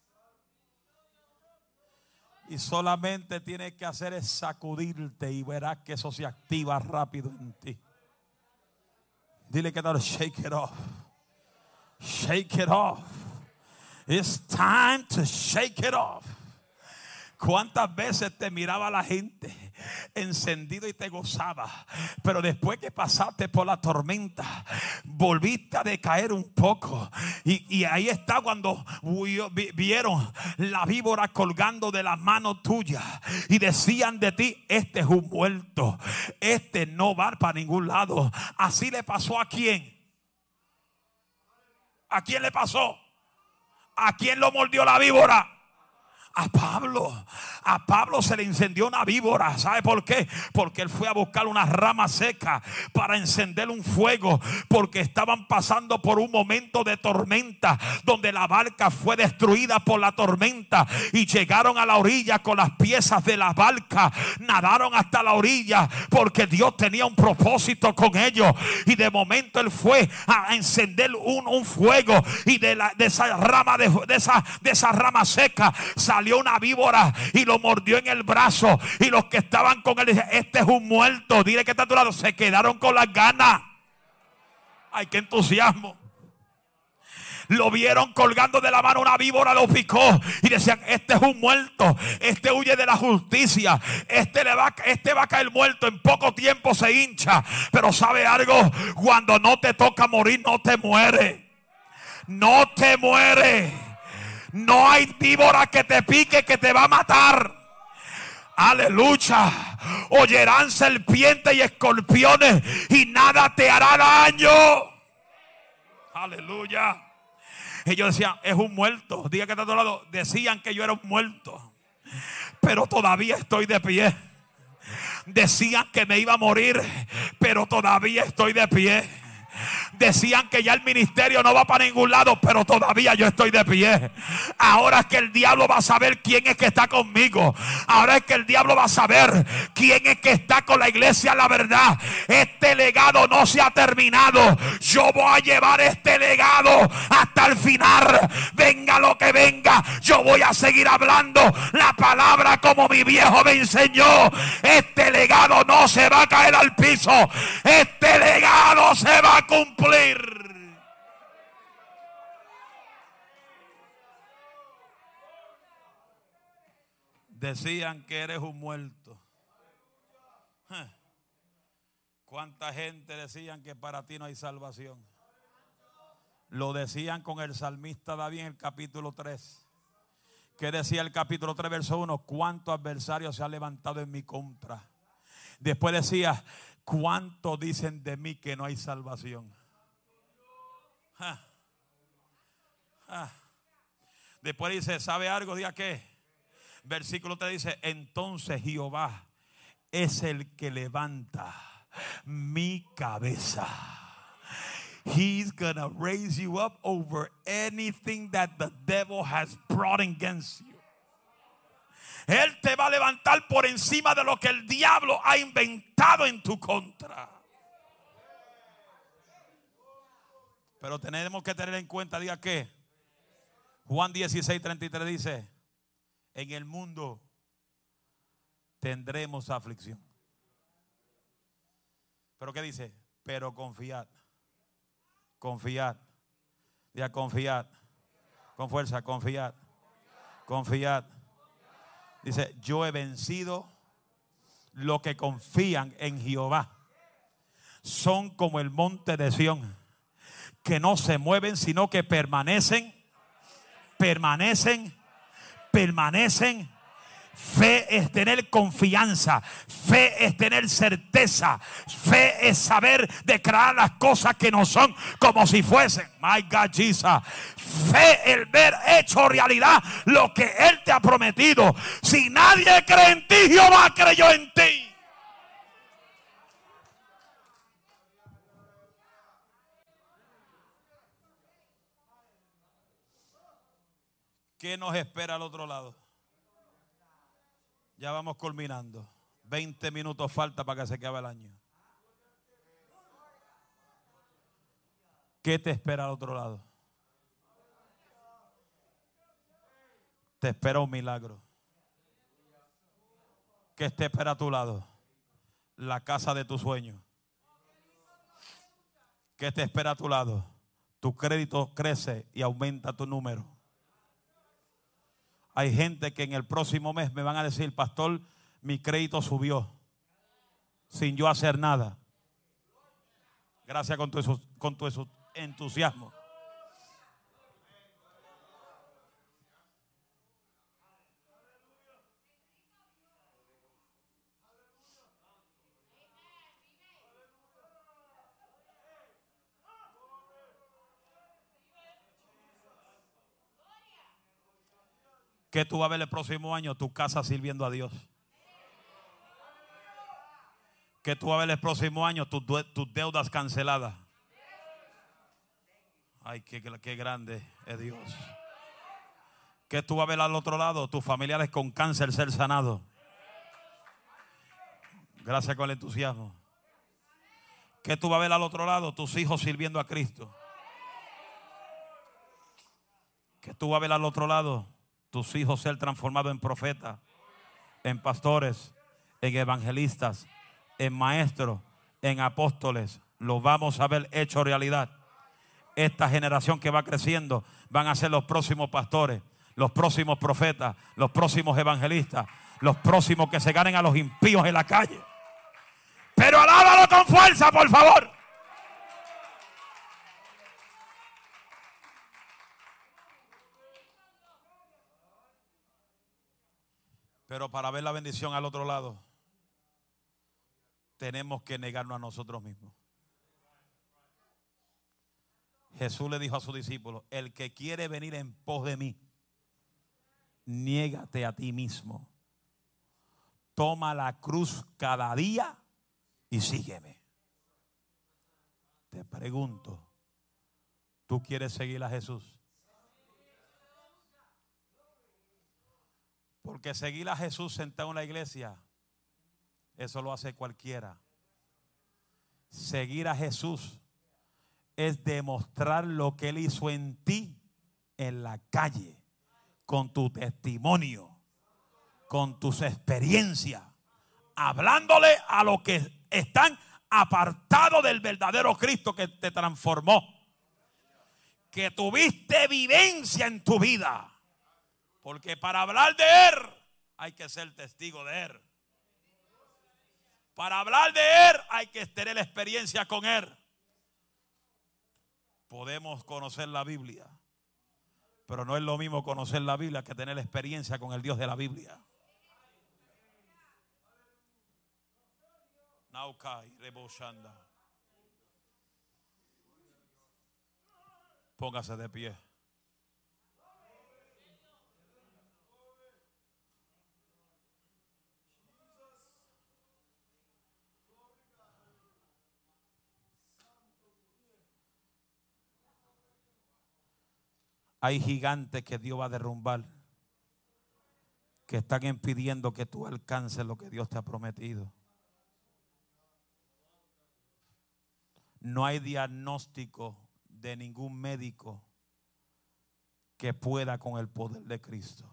y solamente tienes que hacer es sacudirte y verás que eso se activa rápido en ti. Dile que no, shake it off. Shake it off. It's time to shake it off. ¿Cuántas veces te miraba la gente encendido y te gozabas. Pero después que pasaste por la tormenta, volviste a decaer un poco. Y ahí está cuando vieron la víbora colgando de las manos tuyas y decían de ti: este es un muerto, este no va para ningún lado. Así le pasó a quién. ¿A quién le pasó? ¿A quién lo mordió la víbora? A Pablo. A Pablo se le incendió una víbora. ¿Sabe por qué? Porque él fue a buscar una rama seca para encender un fuego, porque estaban pasando por un momento de tormenta donde la barca fue destruida por la tormenta, y llegaron a la orilla con las piezas de la barca, nadaron hasta la orilla porque Dios tenía un propósito con ellos. Y de momento él fue a encender un fuego, y de esa rama seca salió una víbora y lo mordió en el brazo. Y los que estaban con él dijeron: este es un muerto. Dile que está a tu lado: se quedaron con las ganas. Ay, qué entusiasmo. Lo vieron colgando de la mano una víbora, lo picó y decían: este es un muerto, este huye de la justicia, este va a caer muerto, en poco tiempo se hincha. Pero ¿sabe algo? Cuando no te toca morir, no te muere. No te muere. No hay víbora que te pique que te va a matar. Aleluya. Oyerán serpientes y escorpiones y nada te hará daño. Aleluya. Ellos decían: es un muerto. Diga que está a tu lado: decían que yo era un muerto, pero todavía estoy de pie. Decían que me iba a morir, pero todavía estoy de pie. Decían que ya el ministerio no va para ningún lado, pero todavía yo estoy de pie. Ahora es que el diablo va a saber quién es que está conmigo. Ahora es que el diablo va a saber quién es que está con la iglesia. La verdad, este legado no se ha terminado. Yo voy a llevar este legado hasta el final. Venga lo que venga, yo voy a seguir hablando la palabra como mi viejo me enseñó. Este legado no se va a caer al piso. Este legado se va a cumplir. Decían que eres un muerto. ¿Cuánta gente decían que para ti no hay salvación? Lo decían con el salmista David en el capítulo 3. ¿Qué decía el capítulo 3, verso 1? ¿Cuántos adversarios se han levantado en mi contra? Después decía: ¿cuánto dicen de mí que no hay salvación? Después dice: ¿sabe algo? Diga qué. Versículo 3 dice: entonces Jehová es el que levanta mi cabeza. He's gonna raise you up over anything that the devil has brought against you. Él te va a levantar por encima de lo que el diablo ha inventado en tu contra. Pero tenemos que tener en cuenta, diga que Juan 16:33 dice: en el mundo tendremos aflicción. ¿Pero qué dice? Pero confiad. Confiad. Diga: confiad. Con fuerza: confiad. Confiad. Dice: yo he vencido. Los que confían en Jehová son como el monte de Sión, que no se mueven, sino que permanecen. Fe es tener confianza. Fe es tener certeza. Fe es saber declarar las cosas que no son como si fuesen. My God, Jesus. Fe es ver hecho realidad lo que Él te ha prometido. Si nadie cree en ti, Jehová creyó en ti. ¿Qué nos espera al otro lado? Ya vamos culminando. 20 minutos falta para que se acabe el año. ¿Qué te espera al otro lado? Te espera un milagro. ¿Qué te espera a tu lado? La casa de tus sueños. ¿Qué te espera a tu lado? Tu crédito crece y aumenta tu número. Hay gente que en el próximo mes me van a decir: pastor, mi crédito subió. sin yo hacer nada. Gracias con tu entusiasmo. ¿Qué tú vas a ver el próximo año? Tu casa sirviendo a Dios. ¿Qué tú vas a ver el próximo año? Tus deudas canceladas. Ay, qué grande es Dios. ¿Qué tú vas a ver al otro lado? Tus familiares con cáncer ser sanados. Gracias con el entusiasmo. ¿Qué tú vas a ver al otro lado? Tus hijos sirviendo a Cristo. ¿Qué tú vas a ver al otro lado? Tus hijos ser transformados en profetas, en pastores, en evangelistas, en maestros, en apóstoles. Lo vamos a ver hecho realidad. Esta generación que va creciendo van a ser los próximos pastores, los próximos profetas, los próximos evangelistas, los próximos que se ganen a los impíos en la calle. Pero alábalo con fuerza, por favor. Pero para ver la bendición al otro lado, tenemos que negarnos a nosotros mismos. Jesús le dijo a sus discípulos: el que quiere venir en pos de mí, niégate a ti mismo. Toma la cruz cada día y sígueme. Te pregunto, ¿tú quieres seguir a Jesús? Porque seguir a Jesús sentado en la iglesia, eso lo hace cualquiera. Seguir a Jesús es demostrar lo que Él hizo en ti en la calle, con tu testimonio, con tus experiencias, hablándole a los que están apartados del verdadero Cristo que te transformó, que tuviste vivencia en tu vida. Porque para hablar de Él hay que ser testigo de Él. Para hablar de Él hay que tener la experiencia con Él. Podemos conocer la Biblia, pero no es lo mismo conocer la Biblia que tener experiencia con el Dios de la Biblia. Naukai Reboshanda. Póngase de pie. Hay gigantes que Dios va a derrumbar, que están impidiendo que tú alcances lo que Dios te ha prometido. No hay diagnóstico de ningún médico que pueda con el poder de Cristo.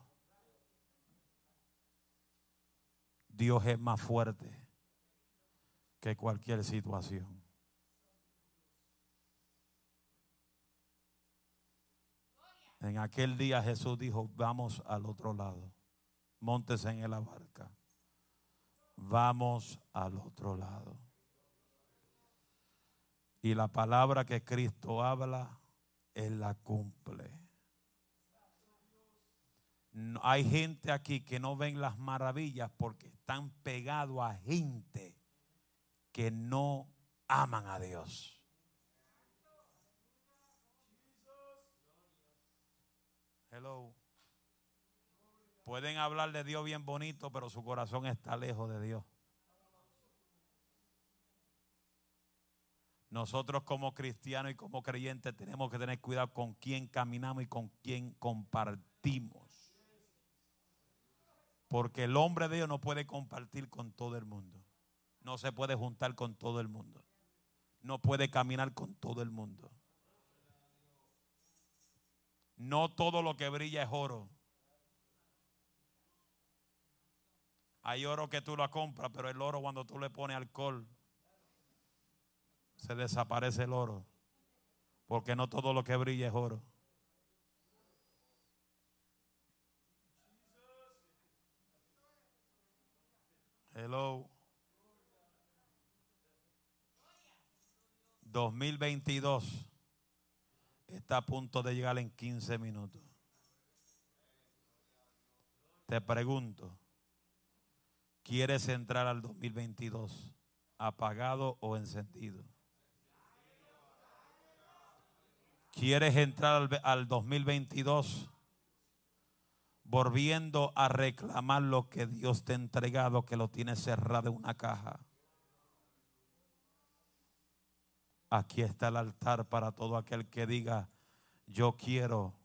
Dios es más fuerte que cualquier situación. En aquel día Jesús dijo: vamos al otro lado. Móntese en la barca. Vamos al otro lado. Y la palabra que Cristo habla, Él la cumple. Hay gente aquí que no ven las maravillas porque están pegados a gente que no aman a Dios. Hello. Pueden hablar de Dios bien bonito, pero su corazón está lejos de Dios. Nosotros como cristianos y como creyentes tenemos que tener cuidado con quién caminamos y con quién compartimos. Porque el hombre de Dios no puede compartir con todo el mundo. No se puede juntar con todo el mundo. No puede caminar con todo el mundo. No todo lo que brilla es oro. Hay oro que tú lo compras, pero el oro, cuando tú le pones alcohol, se desaparece el oro. Porque no todo lo que brilla es oro. Hello. 2022 está a punto de llegar en 15 minutos. Te pregunto, ¿quieres entrar al 2022 apagado o encendido? ¿Quieres entrar al 2022 volviendo a reclamar lo que Dios te ha entregado, que lo tienes cerrado en una caja? Aquí está el altar para todo aquel que diga: yo quiero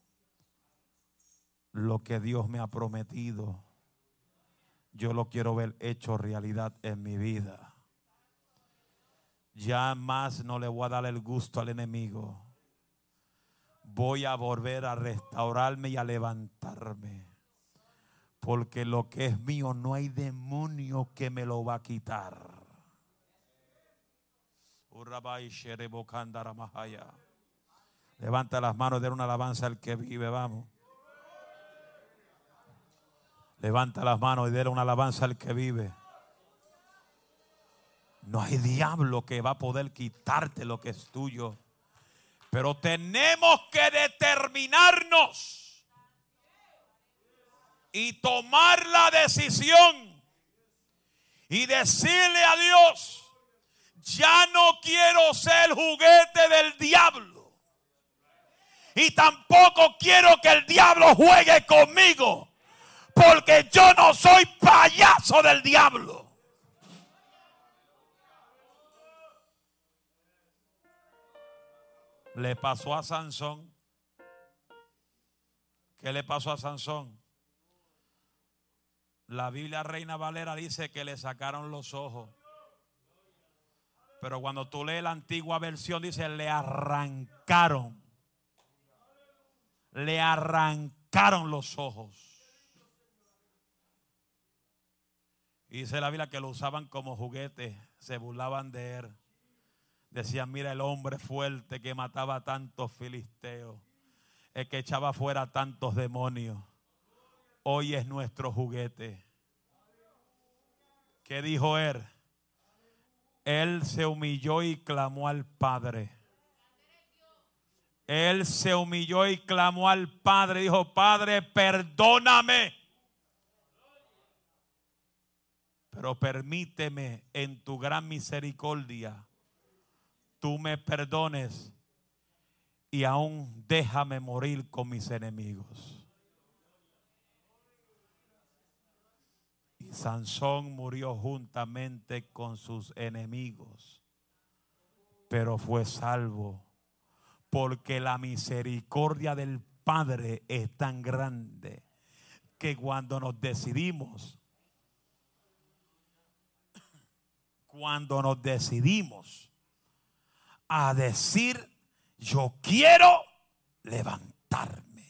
lo que Dios me ha prometido. Yo lo quiero ver hecho realidad en mi vida. Ya más no le voy a dar el gusto al enemigo. Voy a volver a restaurarme y a levantarme. Porque lo que es mío no hay demonio que me lo va a quitar. Levanta las manos y dé una alabanza al que vive, vamos. Levanta las manos y dé una alabanza al que vive. No hay diablo que va a poder quitarte lo que es tuyo. Pero tenemos que determinarnos y tomar la decisión y decirle a Dios: ya no quiero ser juguete del diablo. Y tampoco quiero que el diablo juegue conmigo. Porque yo no soy payaso del diablo. Le pasó a Sansón. ¿Qué le pasó a Sansón? La Biblia Reina Valera dice que le sacaron los ojos. Pero cuando tú lees la antigua versión dice: le arrancaron. Le arrancaron los ojos. Y dice la Biblia que lo usaban como juguete. Se burlaban de él. Decían: mira el hombre fuerte que mataba a tantos filisteos, el que echaba fuera tantos demonios. Hoy es nuestro juguete. ¿Qué dijo él? Él se humilló y clamó al Padre. Él se humilló y clamó al Padre. Dijo: Padre, perdóname. Pero permíteme en tu gran misericordia, tú me perdones y aún déjame morir con mis enemigos. Y Sansón murió juntamente con sus enemigos, pero fue salvo porque la misericordia del Padre es tan grande que cuando nos decidimos a decir: yo quiero levantarme,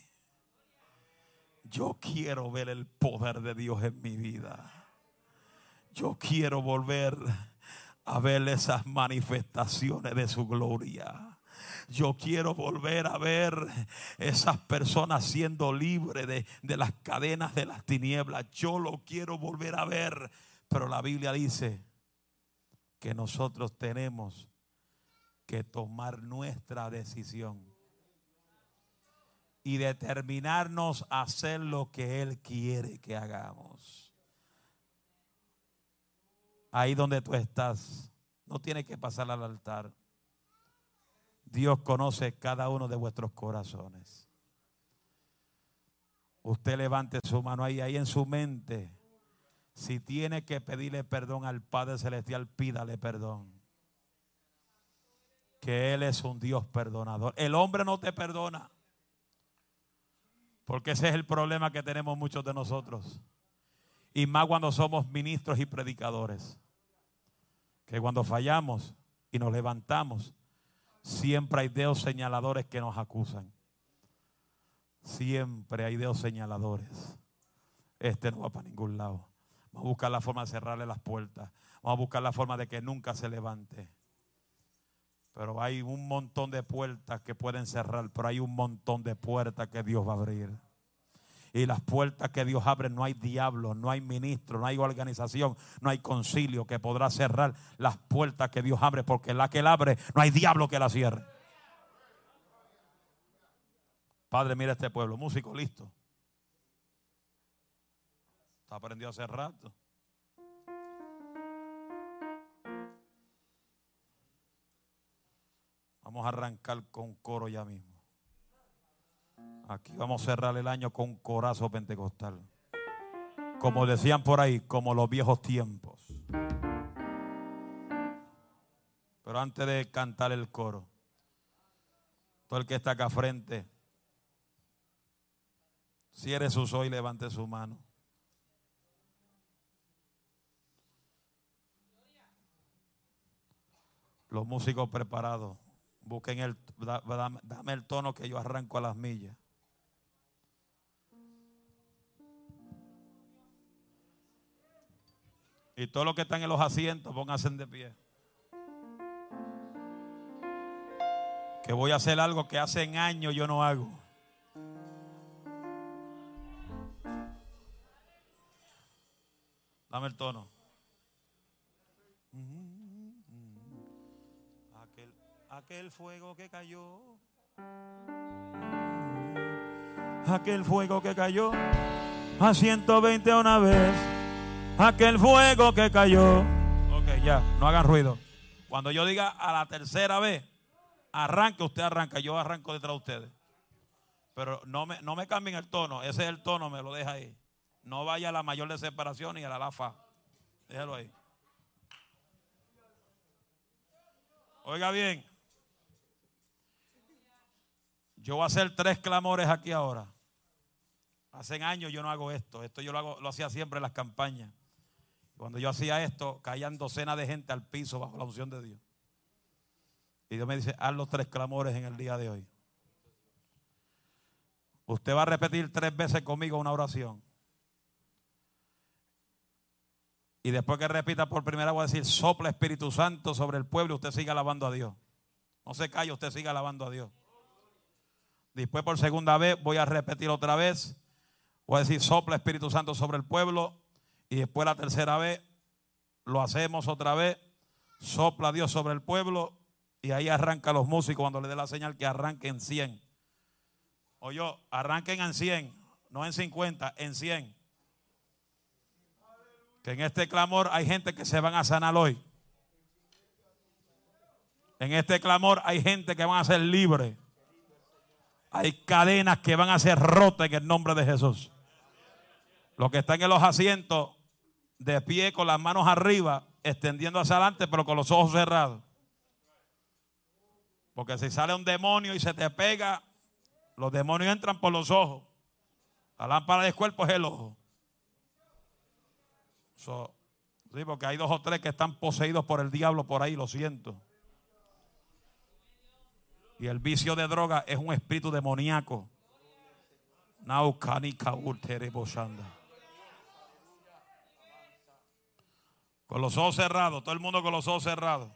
yo quiero ver el poder de Dios en mi vida, yo quiero volver a ver esas manifestaciones de su gloria. Yo quiero volver a ver esas personas siendo libres de las cadenas de las tinieblas. Yo lo quiero volver a ver. Pero la Biblia dice que nosotros tenemos que tomar nuestra decisión y determinarnos a hacer lo que Él quiere que hagamos. Ahí donde tú estás, no tienes que pasar al altar. Dios conoce cada uno de vuestros corazones. Usted levante su mano ahí en su mente. Si tiene que pedirle perdón al Padre Celestial, pídale perdón. Que Él es un Dios perdonador. El hombre no te perdona. Porque ese es el problema que tenemos muchos de nosotros. Y más cuando somos ministros y predicadores. Que cuando fallamos y nos levantamos, siempre hay dedos señaladores que nos acusan. Siempre hay dedos señaladores. Este no va para ningún lado. Vamos a buscar la forma de cerrarle las puertas. Vamos a buscar la forma de que nunca se levante. Pero hay un montón de puertas que pueden cerrar, pero hay un montón de puertas que Dios va a abrir. Y las puertas que Dios abre, no hay diablo, no hay ministro, no hay organización, no hay concilio que podrá cerrar las puertas que Dios abre, porque la que Él abre, no hay diablo que la cierre. Padre, mira este pueblo. Músico, listo. Está aprendido hace rato. Vamos a arrancar con coro ya mismo. Aquí vamos a cerrar el año con corazo pentecostal. Como decían por ahí, como los viejos tiempos. Pero antes de cantar el coro, todo el que está acá frente, cierre sus ojos y levante su mano. Los músicos preparados, busquen dame el tono que yo arranco a las millas. Y todos los que están en los asientos, pónganse de pie. Que voy a hacer algo que hace años yo no hago. Dame el tono. Aquel fuego que cayó. Aquel fuego que cayó a 120 una vez. Aquel fuego que cayó. Ok, ya, no hagan ruido. Cuando yo diga a la tercera vez, arranque, usted arranca, yo arranco detrás de ustedes. Pero no me cambien el tono, ese es el tono, me lo deja ahí. No vaya a la mayor de separación y a la fa. Déjalo ahí. Oiga bien. Yo voy a hacer 3 clamores aquí ahora. Hace años yo no hago esto. Esto yo lo hacía siempre en las campañas. Cuando yo hacía esto, caían docenas de gente al piso bajo la unción de Dios. Y Dios me dice, haz los 3 clamores en el día de hoy. Usted va a repetir 3 veces conmigo una oración. Y después que repita por primera vez, voy a decir, sopla Espíritu Santo sobre el pueblo y usted siga alabando a Dios. No se calle, usted siga alabando a Dios. Después por segunda vez voy a repetir otra vez. Voy a decir, sopla Espíritu Santo sobre el pueblo. Y después la tercera vez lo hacemos otra vez. Sopla Dios sobre el pueblo. Y ahí arranca los músicos cuando le dé la señal que arranquen 100. Oye, arranquen en 100, no en 50, en 100. Que en este clamor hay gente que se van a sanar hoy. En este clamor hay gente que van a ser libres. Hay cadenas que van a ser rotas en el nombre de Jesús. Los que están en los asientos, de pie con las manos arriba, extendiendo hacia adelante, pero con los ojos cerrados. Porque si sale un demonio y se te pega, los demonios entran por los ojos. La lámpara del cuerpo es el ojo. Sí, porque hay 2 o 3 que están poseídos por el diablo por ahí, lo siento. Y el vicio de droga es un espíritu demoníaco. Con los ojos cerrados, todo el mundo con los ojos cerrados.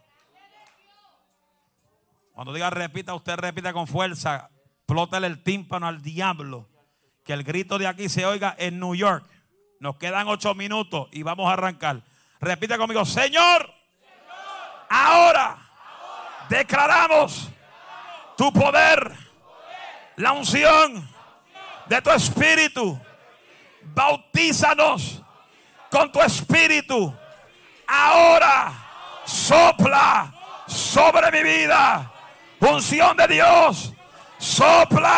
Cuando diga repita, usted repita con fuerza. Plótale el tímpano al diablo. Que el grito de aquí se oiga en New York. Nos quedan 8 minutos y vamos a arrancar. Repita conmigo, Señor, ahora declaramos tu poder, la unción de tu espíritu. Bautízanos con tu espíritu. Ahora sopla sobre mi vida. Unción de Dios. Sopla.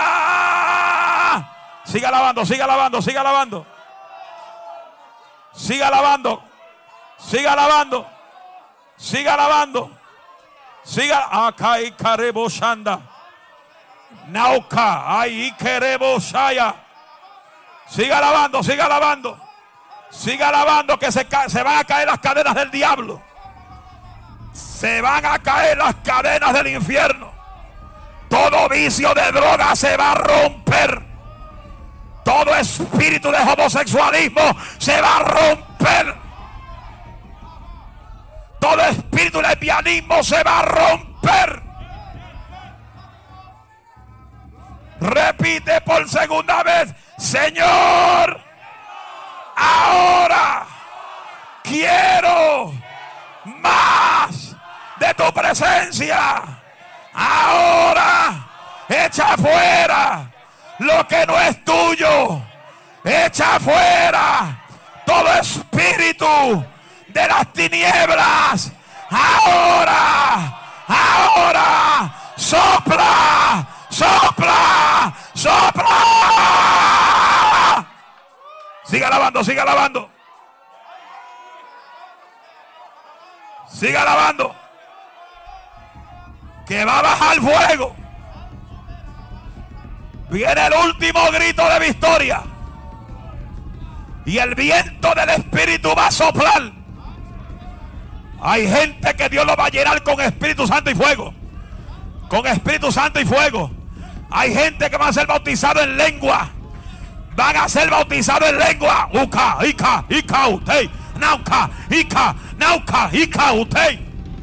Siga alabando, siga alabando, siga alabando. Siga alabando. Siga alabando. Siga alabando. Siga acá y carebo shanda. Nauka ahí querebo shaya. Siga alabando, siga alabando. Siga alabando que se van a caer las cadenas del diablo. Se van a caer las cadenas del infierno. Todo vicio de droga se va a romper. Todo espíritu de homosexualismo se va a romper. Todo espíritu de lesbianismo se va a romper. Repite por segunda vez: Señor, ahora quiero más de tu presencia. Ahora echa fuera lo que no es tuyo. Echa fuera todo espíritu de las tinieblas. Ahora, sopla, sopla, sopla. Sigue alabando, sigue alabando. Sigue alabando. Que va a bajar fuego. Viene el último grito de victoria. Y el viento del Espíritu va a soplar. Hay gente que Dios lo va a llenar con Espíritu Santo y fuego. Con Espíritu Santo y fuego. Hay gente que va a ser bautizado en lengua. Van a ser bautizados en lengua. Uka, ika, ika, utei. Nauka, ika, nauka, ika, utei.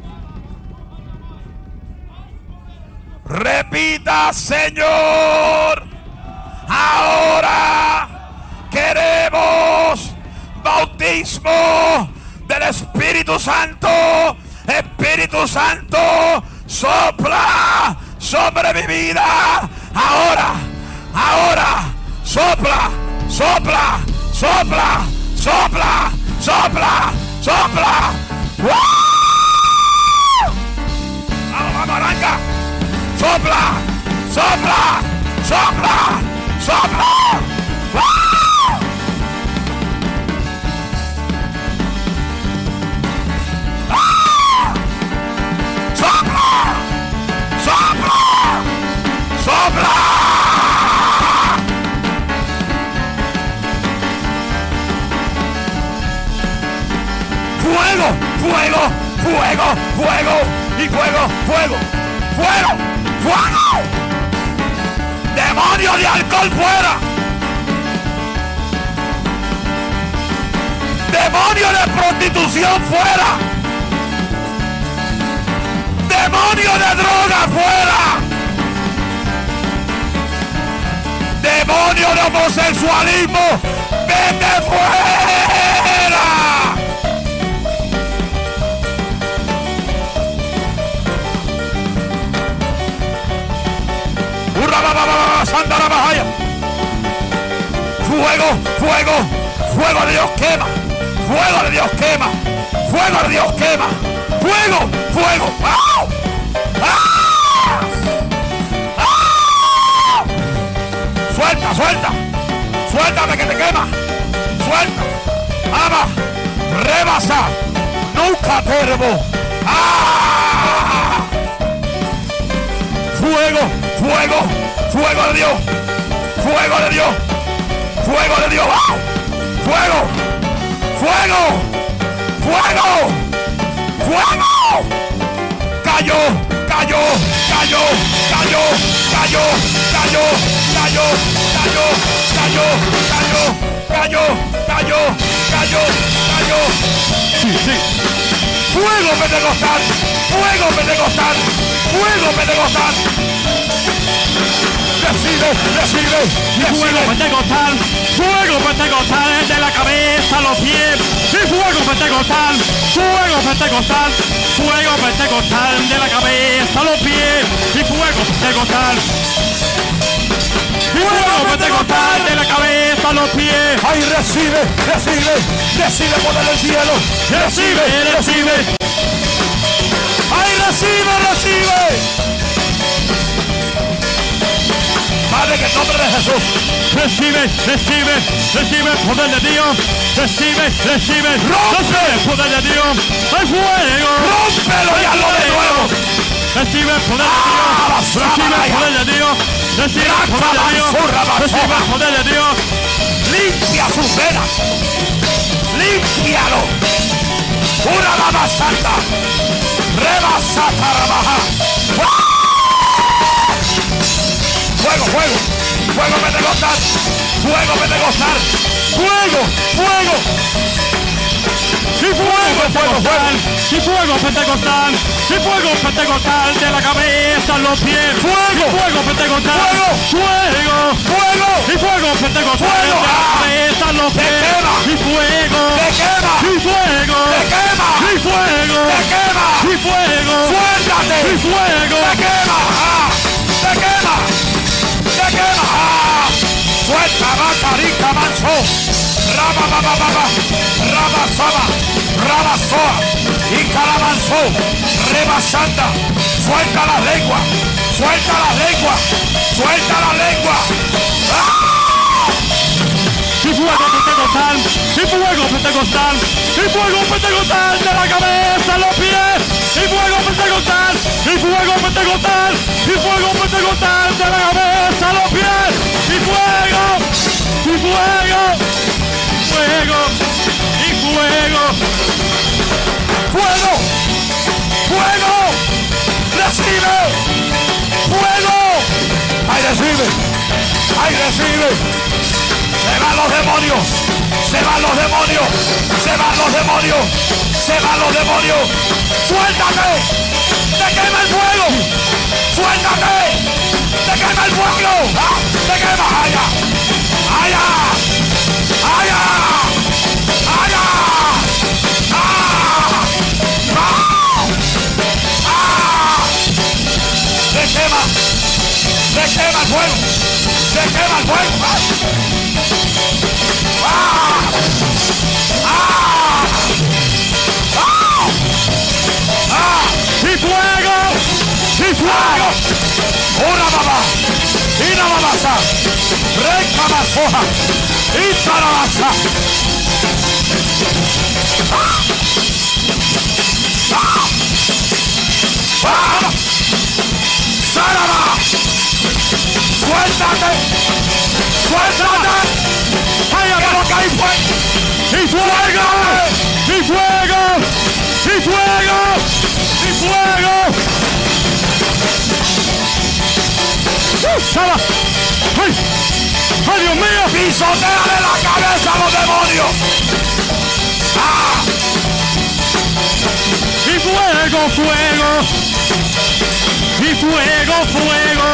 Repita: Señor, ahora queremos bautismo del Espíritu Santo. Espíritu Santo, sopla sobre mi vida. Ahora, sopla, sopla, sopla, sopla, sopla, sopla. Vamos, arranca. Sopla, sopla, sopla, sopla. Sopla, sopla, sopla. Fuego, fuego, fuego, fuego y fuego, fuego, fuego, fuego. Demonio de alcohol fuera. Demonio de prostitución fuera. Demonio de droga fuera. Demonio de homosexualismo, vete fuera. Santa la Bahaya. Fuego, fuego, fuego de Dios quema. Fuego de Dios quema. Fuego de Dios quema. Fuego, fuego. ¡Ah! ¡Ah! ¡Ah! Suelta, suelta. Suéltame que te quema. Suelta. Ama. Rebasa. Nunca termo. ¡Ah! Fuego, fuego, fuego de Dios. Fuego de Dios. Fuego de Dios. ¡Ah! Fuego. Fuego. Fuego. ¡Fuego! Cayó, cayó, cayó, cayó, cayó, cayó, cayó, cayó, cayó, cayó, cayó, cayó, cayó, cayó. Sí, sí. Fuego pentecostal, fuego pentecostal, fuego pentecostal. Recibe, recibe, recibe. Fuego pentecostal, fuego pentecostal de la cabeza a los pies. Y fuego pentecostal, fuego pentecostal, fuego pentecostal de la cabeza a los pies. Y fuego pentecostal, fuego pentecostal de la cabeza a los pies. Ay, recibe, recibe, recibe poder del cielo. Recibe, recibe. Ay, recibe, recibe. Padre, que en nombre de Jesús. Recibe, recibe, recibe el poder de Dios. Recibe, recibe, rompe el poder de Dios. El fuego. Rómpelo y hazlo de nuevo. Recibe el poder de Dios. Recibe el poder de Dios. Recibe el poder de Dios. Recibe el poder de Dios. Limpia sus venas. Límpialo. Una lava santa. Rebasata rabaja. Fuego, fuego, fuego pentecostal, fuego pentecostal, fuego, fuego. Y fuego pentecostal, y fuego pentecostal, y fuego pentecostal de la cabeza a los pies. Fuego. Y fuego pentecostal, Fuego. fuego, y fuego pentecostal Fuego. de la cabeza a los Te pies. quema. Y fuego, Te quema. y fuego, Te quema. y fuego, Te quema. y fuego, Suéltate. y fuego. Te quema. Te quema. Te quema. Suelta, Macarica, Manso. Raba, baba, baba. Raba, saba. Raba, soa. Y calamanso. Rebasanda. Suelta la lengua. Suelta la lengua. Suelta la lengua. Y fuego pentecostal, y fuego pentecostal, y fuego pentecostal de la cabeza a los pies. Y fuego pentecostal, y fuego pentecostal, y fuego pentecostal de la cabeza a los pies. Y fuego, y fuego, fuego, y fuego. Fuego. Fuego. Recibe. Fuego. Ay, recibe. Ay, recibe. Se van los demonios, se van los demonios, se van los demonios, se van los demonios. Suéltate, te quema el fuego. Suéltate, te quema el fuego. ¡Ah! Te quema, allá, allá, allá, allá. ¡Ah! ¡Ah! ¡Ah! Te quema el fuego, te quema el fuego. ¡Ah! Y fuego, y fuego. Una mamá, y una mamasa, recta masoja, y tarabasa. ¡Saraba! ¡Suéltate! ¡Suéltate! ¡Que lo que hay fuego! Y fuego, y fuego, y fuego, y fuego. ¡Sala! ¡Ay! ¡Ay, Dios mío! ¡Pisotéale la cabeza a los demonios! ¡Ah! Y fuego, fuego, y fuego, fuego.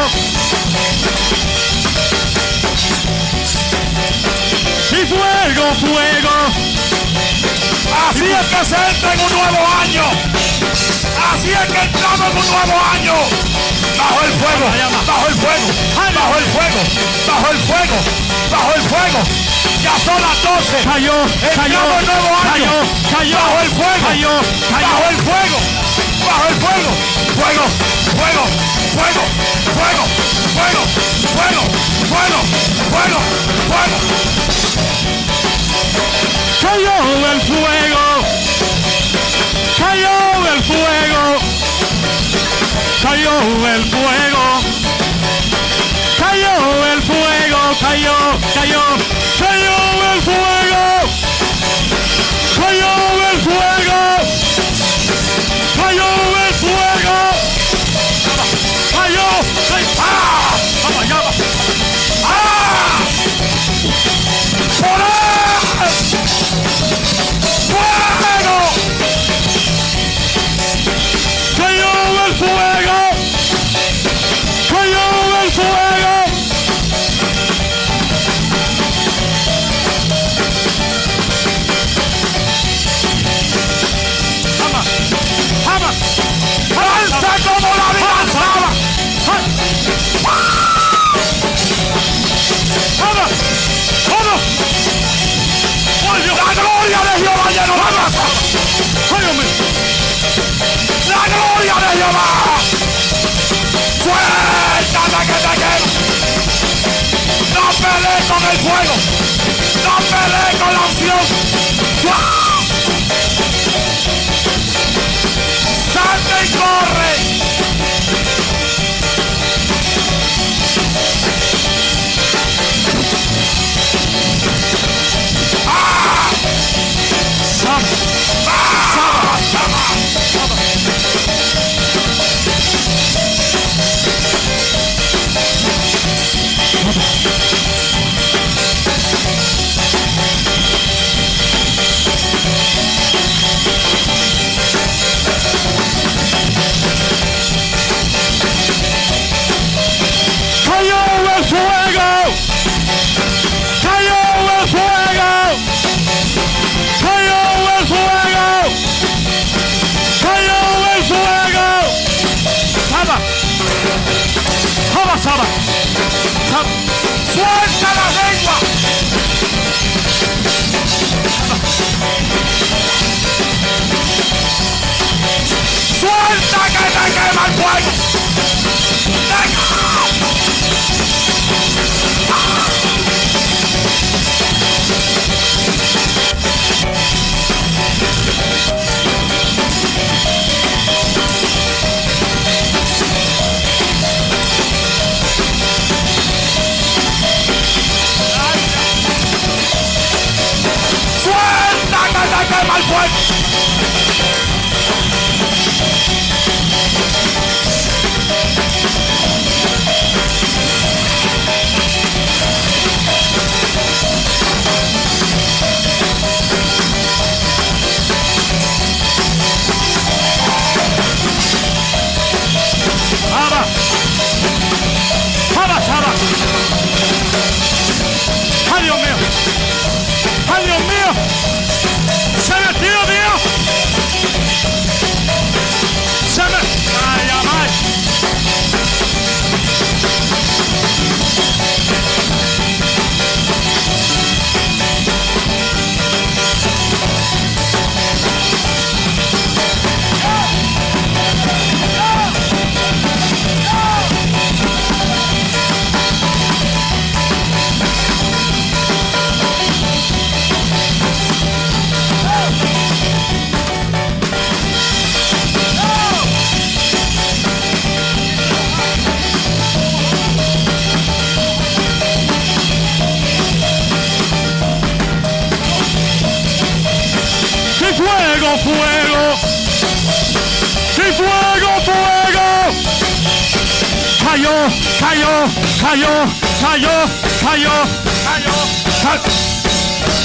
Y fuego, fuego. Así es que se entra en un nuevo año. Así es que entramos en un nuevo año. Bajo el fuego, bajo el fuego, bajo el fuego, bajo el fuego, bajo el fuego. Ya son las 12. Cayó, cayó, Entramos en nuevo año. cayó, Bajo el fuego, cayó, cayó. bajo el fuego, bajo el fuego. Fuego, fuego, fuego, fuego, fuego, fuego, fuego, fuego, fuego. Cayó el fuego, cayó el fuego, cayó el fuego, cayó el fuego, cayó, cayó, cayó el fuego, cayó el fuego, cayó el fuego, cayó, ¡ah! ¡Vamos allá! ¡Ah! ¡Por él! ¡Fuego! ¡Cayó el fuego! ¡Cayó el fuego! ¡Ama! ¡Ama! ¡Lanza como la vida lanzaba! ¡Ama! ¡Ama! ¡Ay, Dios! ¡La gloria de Jehová llenó la casa! ¡Ay, hombre! ¡La gloria de Jehová! ¡Suéltate que te quemo! ¡No pelees con el fuego! ¡No pelees con la unción! ¡Ah! ¡Salte y corre! ¡Suelta que te quema el fuego! Abba. Abba, Abba. ¡Ay, Dios mío! ¡Ay, Dios mío! ¡Se metió, Dios! ¡Se me... ¡Ay, amay! ¡Y fuego, fuego! ¡Y fuego, fuego! Cayó, cayó, cayó, cayó, cayó, cayó, cayó.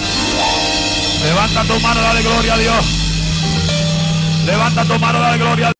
Levanta tu mano, dale gloria a Dios. Levanta tu mano, dale gloria a Dios.